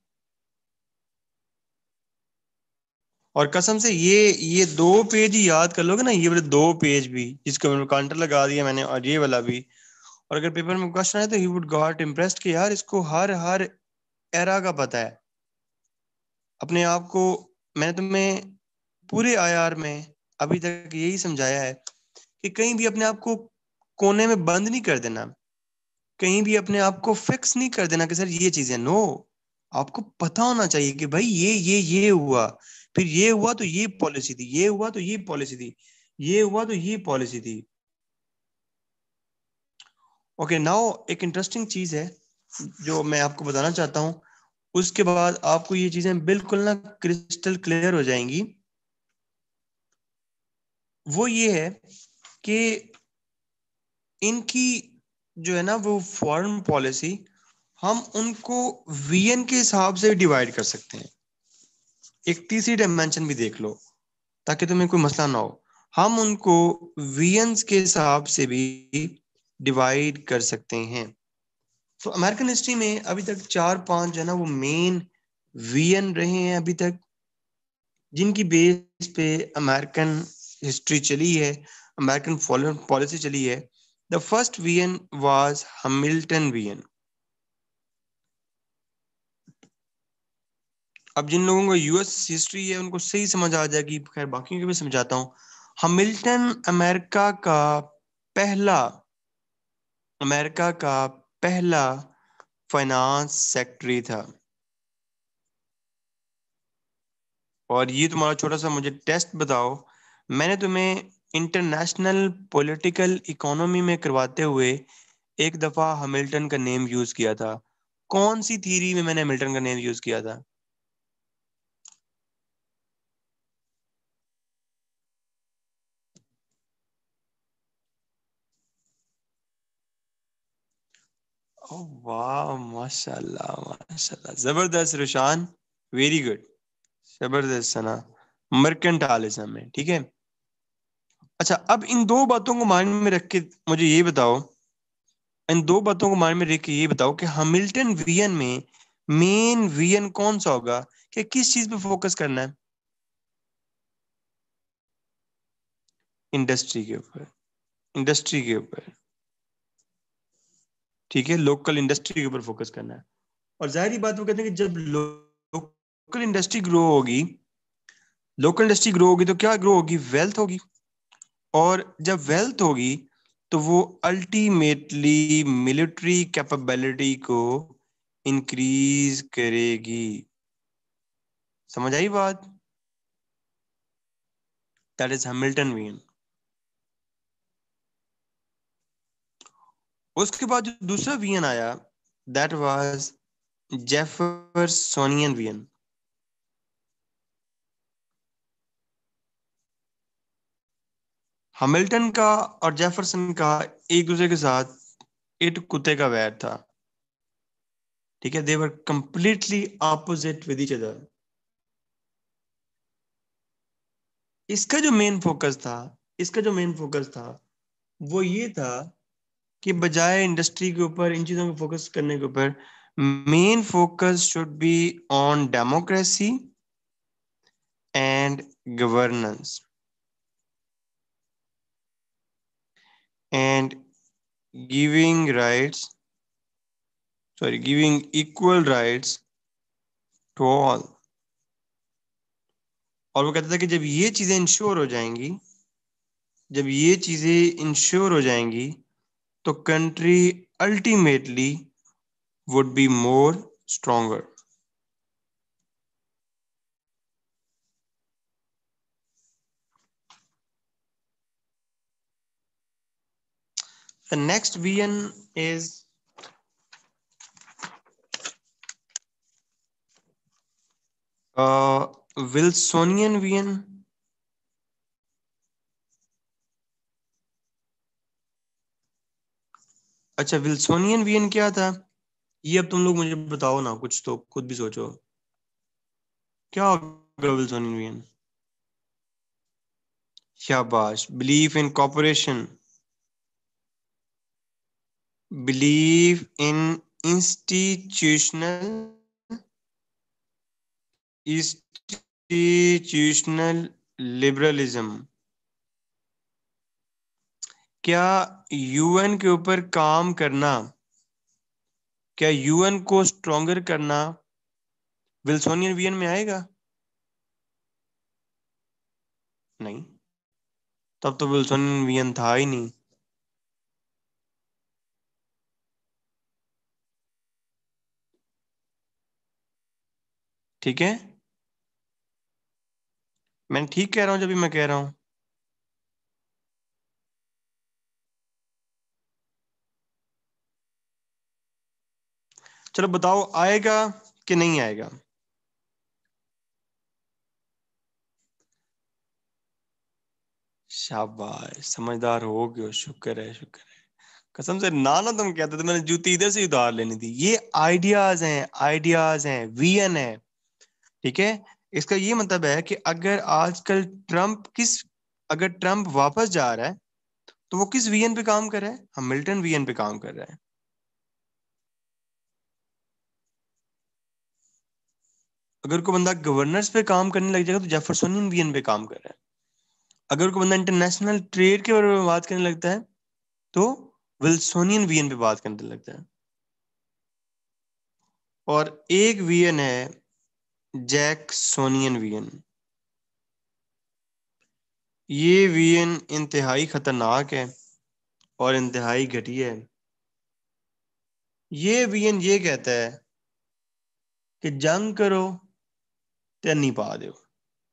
और कसम से ये 2 पेज ही याद कर लोगे ना, ये वाले 2 पेज भी जिसको मैंने काउंटर लगा दिया मैंने, और ये वाला भी, और अगर पेपर में क्वेश्चन आए तो ही वुड गॉट इम्प्रेस्ड कि यार इसको हर हर एरा का पता है अपने आप को। मैंने तुम्हें पूरे आईआर में अभी तक यही समझाया है कि कहीं भी अपने आप को कोने में बंद नहीं कर देना, कहीं भी अपने आप को फिक्स नहीं कर देना कि सर ये चीज है। नो, आपको पता होना चाहिए कि भाई ये हुआ, फिर ये हुआ तो ये पॉलिसी थी, ये हुआ तो ये पॉलिसी थी, ये हुआ तो ये पॉलिसी थी। ओके नाउ एक इंटरेस्टिंग चीज है जो मैं आपको बताना चाहता हूं, उसके बाद आपको ये चीजें बिल्कुल ना क्रिस्टल क्लियर हो जाएंगी। वो ये है कि इनकी जो है ना वो फॉरेन पॉलिसी, हम उनको वीएन के हिसाब से डिवाइड कर सकते हैं। एक तीसरी डायमेंशन भी देख लो ताकि तुम्हें कोई मसला ना हो। हम उनको वीएन्स के हिसाब से भी डिवाइड कर सकते हैं। तो अमेरिकन हिस्ट्री में अभी तक 4-5 जो है ना वो मेन वीएन रहे हैं अभी तक, जिनकी बेस पे अमेरिकन हिस्ट्री चली है, अमेरिकन फॉरेन पॉलिसी चली है। The first vein was Hamilton vein. अब जिन लोगों को यूएस हिस्ट्री है उनको सही समझ आ जाएगी, खैर बाकी को भी समझाता हूँ। हैमिल्टन पहला अमेरिका का पहला फाइनेंस सेक्रेटरी था। और ये तुम्हारा छोटा सा मुझे टेस्ट बताओ, मैंने तुम्हें इंटरनेशनल पॉलिटिकल इकोनॉमी में करवाते हुए एक दफा हैमिल्टन का नेम यूज किया था। कौन सी थ्योरी में मैंने हैमिल्टन का नेम यूज किया था? ओह वाह, माशाल्लाह माशाल्लाह, जबरदस्त रुशान, वेरी गुड, जबरदस्त सना, मर्केंटालिज्म में, ठीक है। अच्छा, अब इन दो बातों को माइंड में रख के मुझे ये बताओ, इन दो बातों को माइंड में रख के ये बताओ कि हैमिल्टन वीएन में मेन वीएन कौन सा होगा, कि किस चीज पे फोकस करना है? इंडस्ट्री के ऊपर, इंडस्ट्री के ऊपर, ठीक है, लोकल इंडस्ट्री के ऊपर फोकस करना है। और जाहिर बात वो कहते हैं कि जब लोकल इंडस्ट्री ग्रो होगी, लोकल इंडस्ट्री ग्रो होगी तो क्या ग्रो होगी? वेल्थ होगी। और जब वेल्थ होगी तो वो अल्टीमेटली मिलिट्री कैपेबिलिटी को इंक्रीज करेगी। समझ आई बात? That is Hamilton vein. उसके बाद जो दूसरा वीएन आया, that was Jeffersonian vein. Hamilton का और जेफरसन का एक दूसरे के साथ एक कुत्ते का वैर था, ठीक है, they were completely opposite with each other. इसका जो मेन फोकस था, इसका जो मेन फोकस था वो ये था कि बजाय इंडस्ट्री के ऊपर इन चीजों को फोकस करने के ऊपर, main focus should be on democracy and governance and giving rights, sorry, giving equal rights to all. और वो कहता था कि जब ये चीजें इंश्योर हो जाएंगी, जब ये चीजें इंश्योर हो जाएंगी तो country ultimately would be more stronger. The next VN is Wilsonian VN। अच्छा, विल्सोनियन वीएन क्या था? ये अब तुम लोग मुझे बताओ ना, कुछ तो खुद भी सोचो, क्या होगा विल्सोनियन वीएन? शाबाश, belief in cooperation, believe in institutional, institutional liberalism. क्या यूएन के ऊपर काम करना, क्या यूएन को स्ट्रॉन्गर करना विल्सोनियन वीएन में आएगा? नहीं, तब तो विल्सोनियन वीएन था ही नहीं। ठीक है, मैं ठीक कह रहा हूँ जब भी मैं कह रहा हूँ। चलो बताओ, आएगा कि नहीं आएगा? शाबाश, समझदार हो गए, शुक्र है शुक्र है। कसम से ना ना तुम कहते तो मैंने जूती इधर से ही उधार लेनी थी। ये आइडियाज हैं, आइडियाज हैं, वीएन है, ठीक है। इसका ये मतलब है कि अगर आजकल ट्रम्प किस, अगर ट्रम्प वापस जा रहा है तो वो किस वीएन पे काम कर रहा है? हैमिल्टन वीएन पे काम कर रहा है। अगर कोई बंदा गवर्नर्स पे काम करने लग जाएगा तो जेफरसोनियन वीएन पे काम कर रहा है। अगर कोई बंदा इंटरनेशनल ट्रेड के बारे में बात करने लगता है तो विल्सोनियन वीएन पे बात करने लगता है। और एक वीएन है जैक्सोनियन वीएन। ये वीएन इंतहाई खतरनाक है और इंतहाई घटिया है। ये वीएन ये कहता है कि जंग करो ते नहीं पा दो,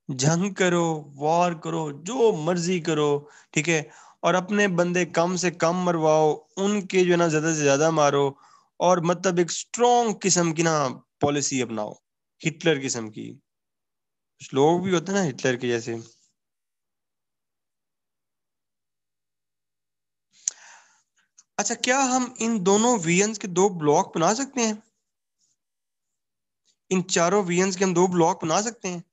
जंग करो, वॉर करो, जो मर्जी करो, ठीक है, और अपने बंदे कम से कम मरवाओ, उनके जो है ना ज्यादा से ज्यादा मारो, और मतलब एक स्ट्रॉन्ग किस्म की ना पॉलिसी अपनाओ, हिटलर किस्म की। कुछ लोग भी होते हैं ना हिटलर के जैसे। अच्छा, क्या हम इन दोनों वियंस के दो ब्लॉक बना सकते हैं? इन चारों वियंस के हम दो ब्लॉक बना सकते हैं?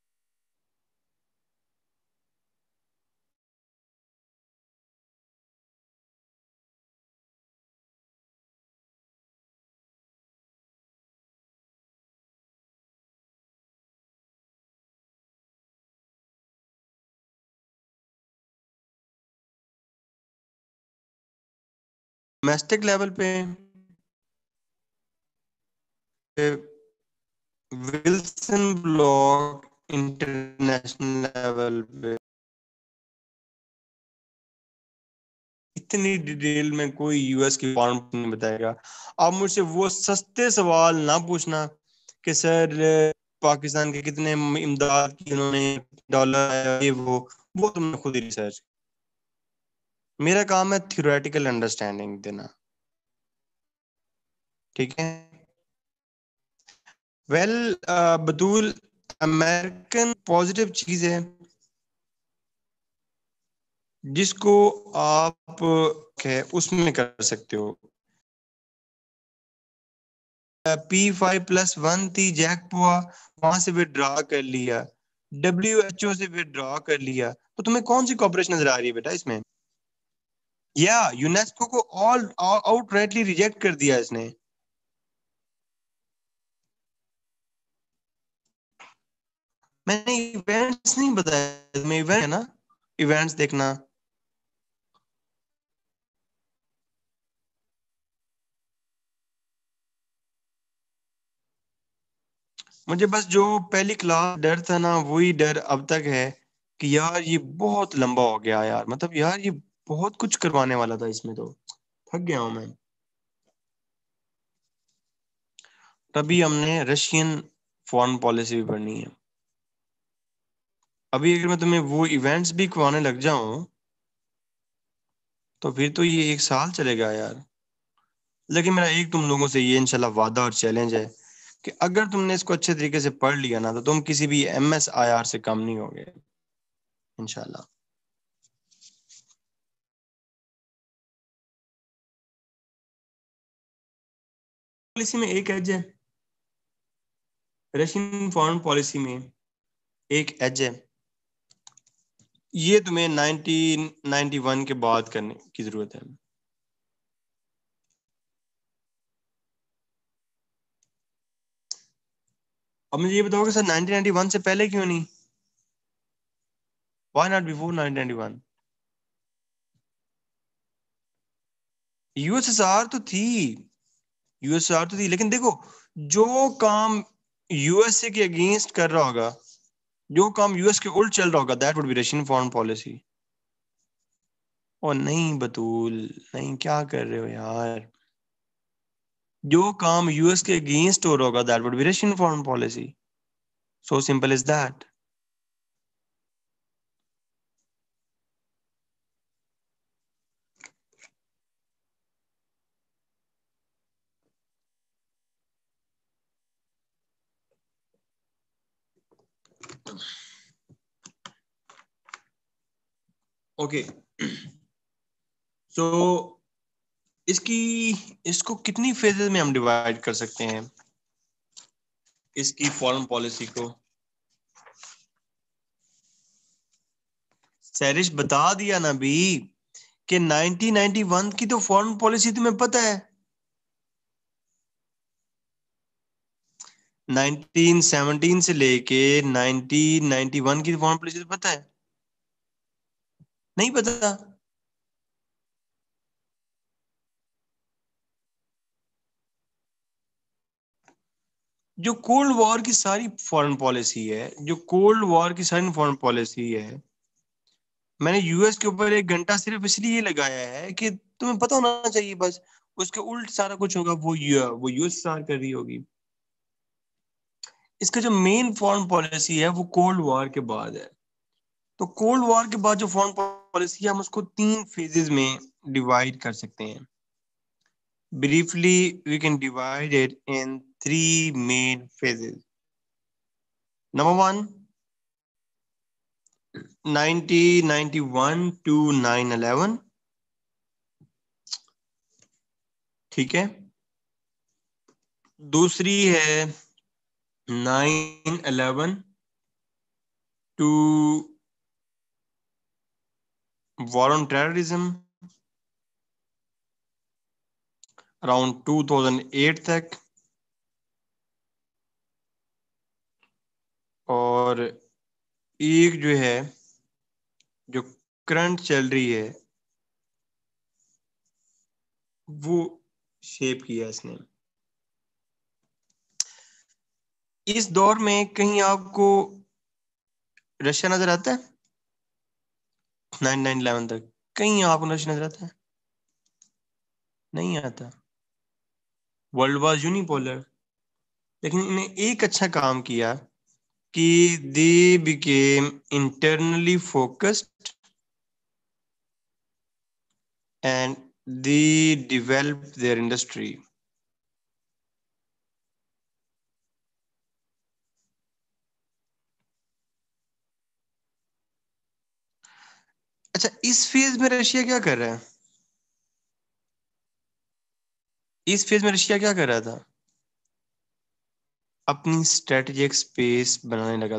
डोमेस्टिक लेवल पे, विल्सन ब्लॉक, इंटरनेशनल लेवल पे। इतनी डिटेल में कोई यूएस की फॉरेन पॉलिसी नहीं बताएगा। आप मुझसे वो सस्ते सवाल ना पूछना कि सर पाकिस्तान के कितने इमदाद की उन्होंने डॉलर है, ये वो तुमने खुद ही रिसर्च। मेरा काम है थ्योरेटिकल अंडरस्टैंडिंग देना, ठीक है। वेल बतूल, अमेरिकन पॉजिटिव चीज है जिसको आप है उसमें कर सकते हो। P5+1 थी, जैक पोआ, वहां से विड्रॉ कर लिया, WHO से विड्रॉ कर लिया, तो तुम्हें कौन सी कॉपरेशन नजर आ रही है बेटा इसमें? या यूनेस्को को ऑल आउटराइटली रिजेक्ट कर दिया इसने। मैंने इवेंट्स नहीं बताया, तुम्हें इवेंट है ना, इवेंट्स देखना। मुझे बस जो पहली क्लास डर था ना, वही डर अब तक है कि यार ये बहुत लंबा हो गया यार, मतलब यार ये बहुत कुछ करवाने वाला था इसमें, तो थक गया हूं मैं। तभी हमने रशियन फॉरेन पॉलिसी भी पढ़नी है। अभी अगर मैं तुम्हें वो इवेंट्स भी खुआने लग जाऊं तो फिर तो ये 1 साल चलेगा यार। लेकिन मेरा एक तुम लोगों से ये इंशाल्लाह वादा और चैलेंज है कि अगर तुमने इसको अच्छे तरीके से पढ़ लिया ना, तो तुम किसी भी MSIR से कम नहीं होगे इंशाल्लाह। पॉलिसी में एक एज है, रशियन फॉरेन पॉलिसी में एक एज है। ये तुम्हें 1991 के बाद करने की जरूरत है। अब मुझे ये बताओगे सर 1991 से पहले क्यों नहीं? Why not before 1991? यूएसएसआर तो थी, यूएसएसआर तो थी, लेकिन देखो, जो काम यूएसए के अगेंस्ट कर रहा होगा, जो काम यूएस के उल्ट चल रहा होगा, that would be Russian foreign policy. और नहीं बतूल, नहीं, क्या कर रहे हो यार? जो काम यूएस के अगेंस्ट हो रहा होगा, that would be Russian foreign policy. So simple is that. Okay, so इसकी इसको कितनी फेजेस में हम डिवाइड कर सकते हैं, इसकी फॉरेन पॉलिसी को? सैरिश बता दिया ना भी कि 1991 की तो फॉरेन पॉलिसी तुम्हें पता है, 1917 से लेके 1991 की फॉरेन पॉलिसी तो पता है? नहीं पता? जो कोल्ड वॉर की सारी फॉरेन पॉलिसी है, जो कोल्ड वॉर की सारी फॉरेन पॉलिसी है, मैंने यूएस के ऊपर 1 घंटा सिर्फ इसलिए लगाया है कि तुम्हें पता होना चाहिए बस। उसके उल्ट सारा कुछ होगा, वो यूएसएसआर कर रही होगी। इसका जो मेन फॉरेन पॉलिसी है वो कोल्ड वॉर के बाद है। तो कोल्ड वॉर के बाद जो फॉरेन पॉलिसी है हम उसको 3 फेजेस में डिवाइड कर सकते हैं। Briefly, we can divide it in 3 main phases. Number 1, 1991 to 9/11, ठीक है। दूसरी है 9/11 to war on terrorism, around 2008 तक। और एक जो है जो करंट चल रही है वो शेप किया इसने। इस दौर में कहीं आपको रशिया नजर आता है? 9/11 तक कहीं आपको रशिया नजर आता है? नहीं आता। World war unipolar. लेकिन इन्हें एक अच्छा काम किया कि they became internally focused and they develop their industry. अच्छा, इस फेज में रशिया क्या कर रहा है? इस फेज में रशिया क्या कर रहा था? अपनी स्ट्रेटेजिक स्पेस बनाने लगा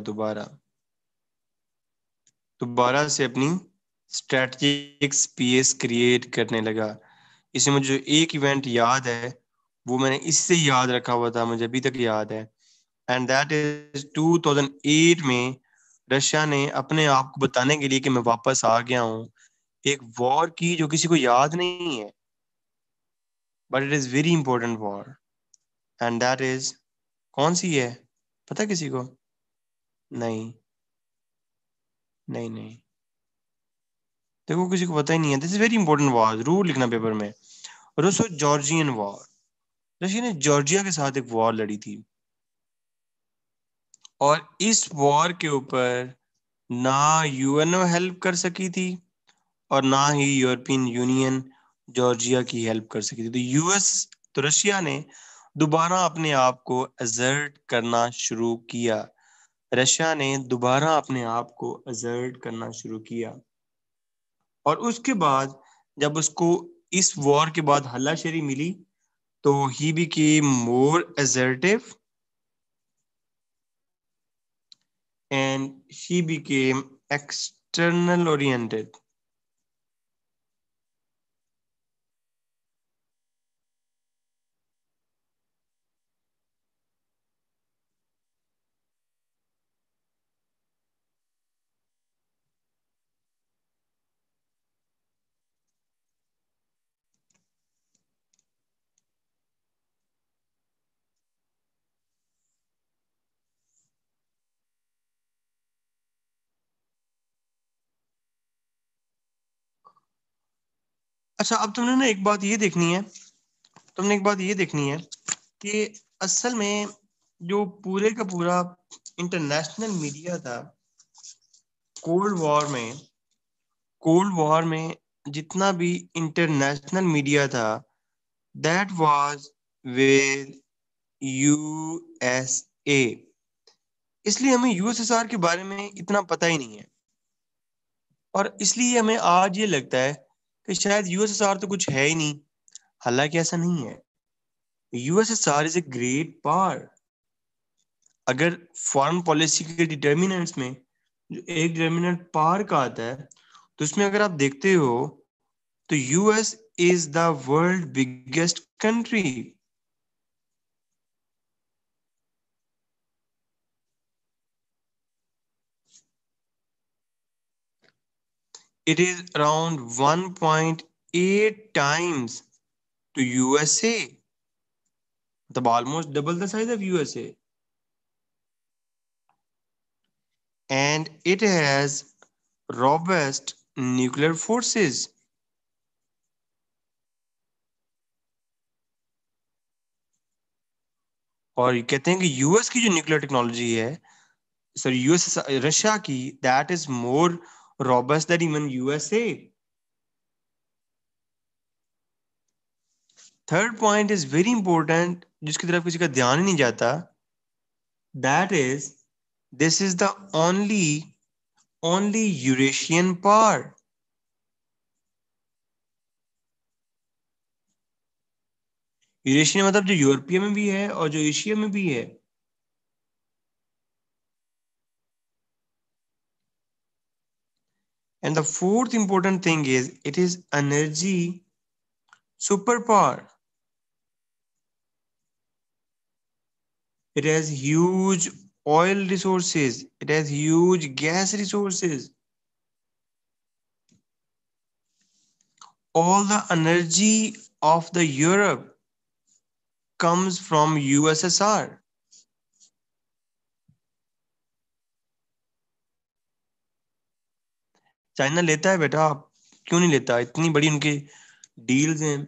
दोबारा से अपनी स्ट्रेटेजिक स्पेस क्रिएट करने लगा। इसे मुझे एक इवेंट याद है, वो मैंने इससे याद रखा हुआ था, मुझे अभी तक याद है। एंड दैट इज 2008 में रशिया ने अपने आप को बताने के लिए कि मैं वापस आ गया हूँ, एक वॉर की जो किसी को याद नहीं है, but it is very important war. And that is, कौन सी है पता है किसी को? नहीं, नहीं, नहीं, देखो किसी को पता ही नहीं है। This is very important war, जरूर लिखना पेपर में। Russo Georgian war. रशिया ने जॉर्जिया के साथ एक वॉर लड़ी थी, और इस वॉर के ऊपर ना यूएनओ हेल्प कर सकी थी और ना ही यूरोपियन यूनियन जॉर्जिया की हेल्प कर सकी थी। तो यूएस, तो रशिया ने दोबारा अपने आप को असर्ट करना शुरू किया। रशिया ने दोबारा अपने आप को असर्ट करना शुरू किया, और उसके बाद जब उसको इस वॉर के बाद हल्लाशेरी मिली तो ही became more assertive and she became external oriented. अच्छा, अब तुमने ना एक बात ये देखनी है, कि असल में जो पूरे का पूरा इंटरनेशनल मीडिया था कोल्ड वॉर में जितना भी इंटरनेशनल मीडिया था, दैट वाज विद यूएसए। इसलिए हमें यूएसएसआर के बारे में इतना पता ही नहीं है, और इसलिए हमें आज ये लगता है कि शायद यूएसएसआर तो कुछ है ही नहीं। हालांकि ऐसा नहीं है। USSR is a great power. अगर फॉरेन पॉलिसी के डिटर्मिनेंट्स में जो एक डिटर्मिनेंट पावर का आता है, तो उसमें अगर आप देखते हो तो US is the world biggest country. It is around 1.8 times to USA, मतलब almost double the size of USA. And it has robust nuclear forces. और कहते हैं कि यूएस की जो न्यूक्लियर टेक्नोलॉजी है, सॉरी यूएस रशिया की, that is more robust than even USA. Third point is very important, जिसकी तरफ किसी का ध्यान ही नहीं जाता, that is this is the only Eurasian part. Eurasian मतलब जो यूरोपीय में भी है और जो एशिया में भी है। And the fourth important thing is it is energy superpower. It has huge oil resources. It has huge gas resources. All the energy of the Europe comes from USSR. China लेता है बेटा, आप क्यों नहीं लेता? इतनी बड़ी उनके डील्स हैं।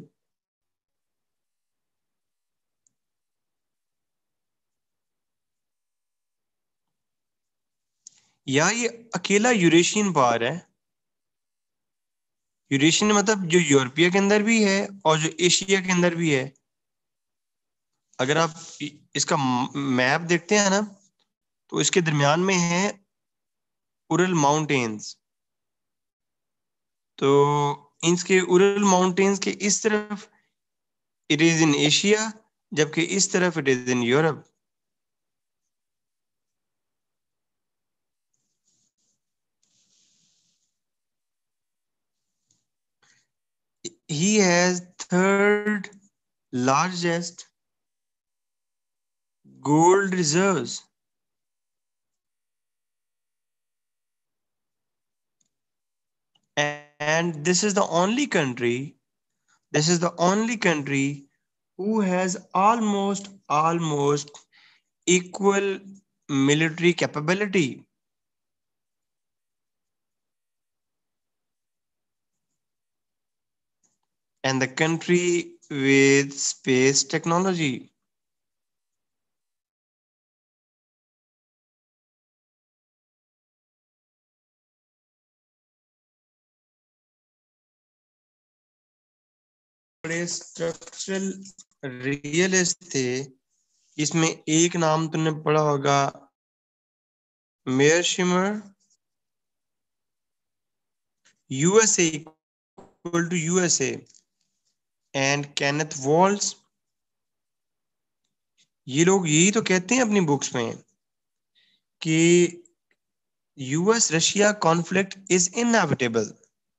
या ये अकेला यूरेशियन पावर है। यूरेशियन मतलब जो यूरोपीय के अंदर भी है और जो एशिया के अंदर भी है। अगर आप इसका मैप देखते हैं ना, तो इसके दरमियान में है उरल माउंटेन्स। तो इसके उरल माउंटेन्स के इस तरफ इट इज इन एशिया, जबकि इस तरफ it is in Europe. He has third largest gold reserves, and this is the only country who has almost equal military capability, and the country with space technology. बड़े स्ट्रक्चरल रियलिस्ट थे। इसमें एक नाम तुमने पढ़ा होगा, Mearsheimer, USA equal to USA, and Kenneth Waltz. ये लोग यही तो कहते हैं अपनी बुक्स में कि US Russia conflict is inevitable.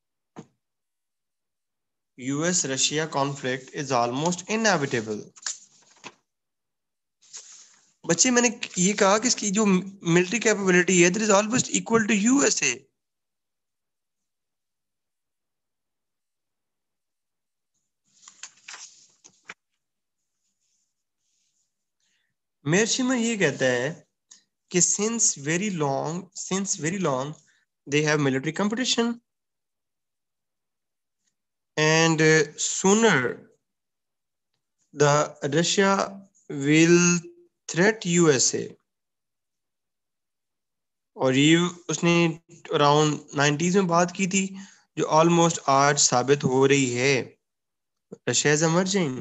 US Russia conflict is almost inevitable. बच्चे, मैंने ये कहा कि इसकी जो मिलिट्री कैपेबिलिटी है, that is almost equal to USA. Mearsheimer ये कहता है कि since very long they have military competition, and sooner the Russia will threat USA। और ये उसने अराउंड 90s में बात की थी, जो ऑलमोस्ट आज साबित हो रही है। Russia is emerging।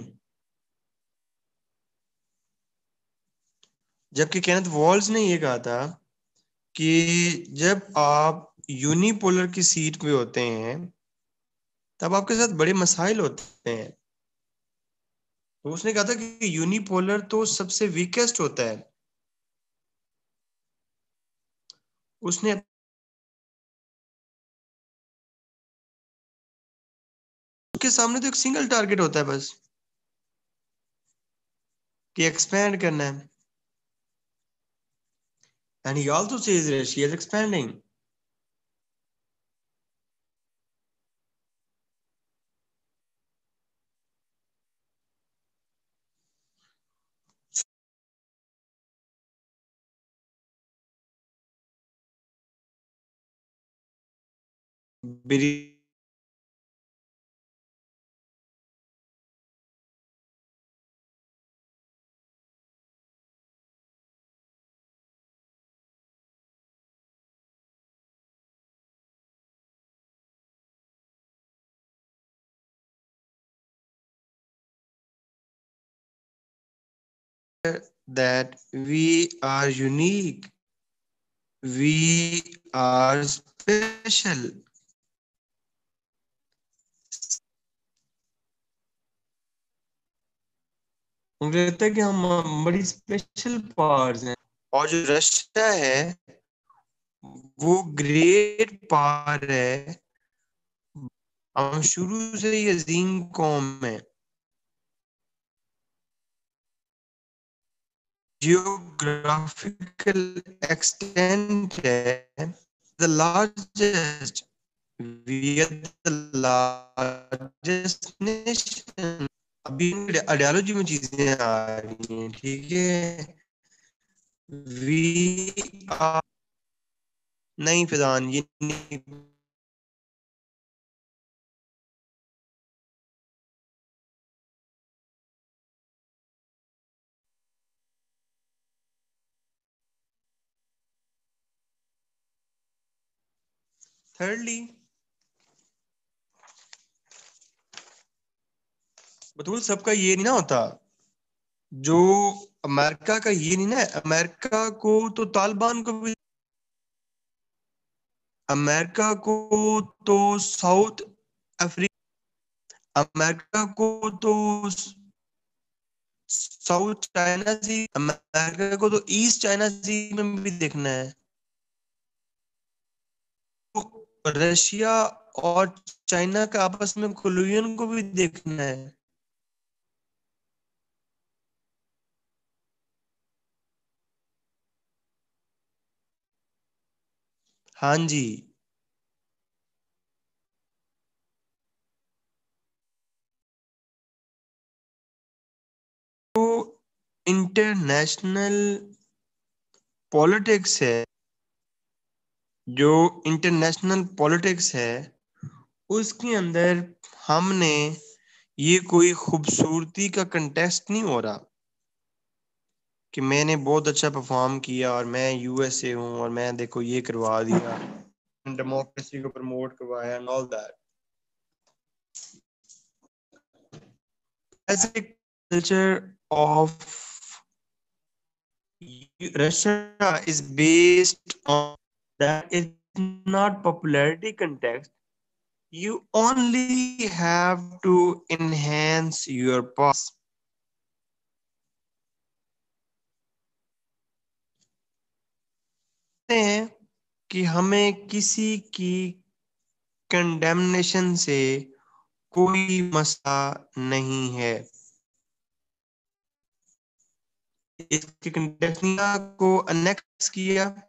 जबकि केनेथ वॉल्स ने ये कहा था कि जब आप यूनिपोलर की सीट पे होते हैं, तब आपके साथ बड़े मसाइल होते हैं। तो उसने कहा था कि यूनिपोलर तो सबसे वीकेस्ट होता है। उसने उसके सामने तो एक सिंगल टारगेट होता है बस, कि एक्सपैंड करना है। And he also says Russia is expanding. that we are unique, we are special. मुझे लगता है कि हम बड़ी स्पेशल पावर्स हैं, और जो रशिया है वो ग्रेट पावर है। हम शुरू से ही अजीम कौम है। जियोग्राफिकल एक्सटेंट है the largest, we are the largest nation. अभी आइडियोलॉजी में चीजें आ रही हैं, ठीक है। वी आर, नहीं फिजान, ये नहीं। थर्डली, बतूल सबका ये नहीं ना होता। जो अमेरिका का ये नहीं ना, अमेरिका को तो तालिबान को भी, अमेरिका को तो साउथ अफ्रीका, अमेरिका को तो साउथ चाइना सी, अमेरिका को तो ईस्ट चाइना सी में भी देखना है, तो रशिया और चाइना का आपस में कोलिजन को भी देखना है। हाँ जी। तो इंटरनेशनल पॉलिटिक्स है, जो इंटरनेशनल पॉलिटिक्स है उसके अंदर हमने, ये कोई खूबसूरती का कंटेस्ट नहीं हो रहा कि मैंने बहुत अच्छा परफॉर्म किया और मैं यूएसए हूँ और मैं देखो ये करवा दिया, डेमोक्रेसी को प्रमोट करवाया and all that. As a culture of Russia is based on that is not popularity context. You only have to enhance your past. कि हमें किसी की कंडेमनेशन से कोई मसला नहीं है। इसके कंडेमनेशन को अनेक्स किया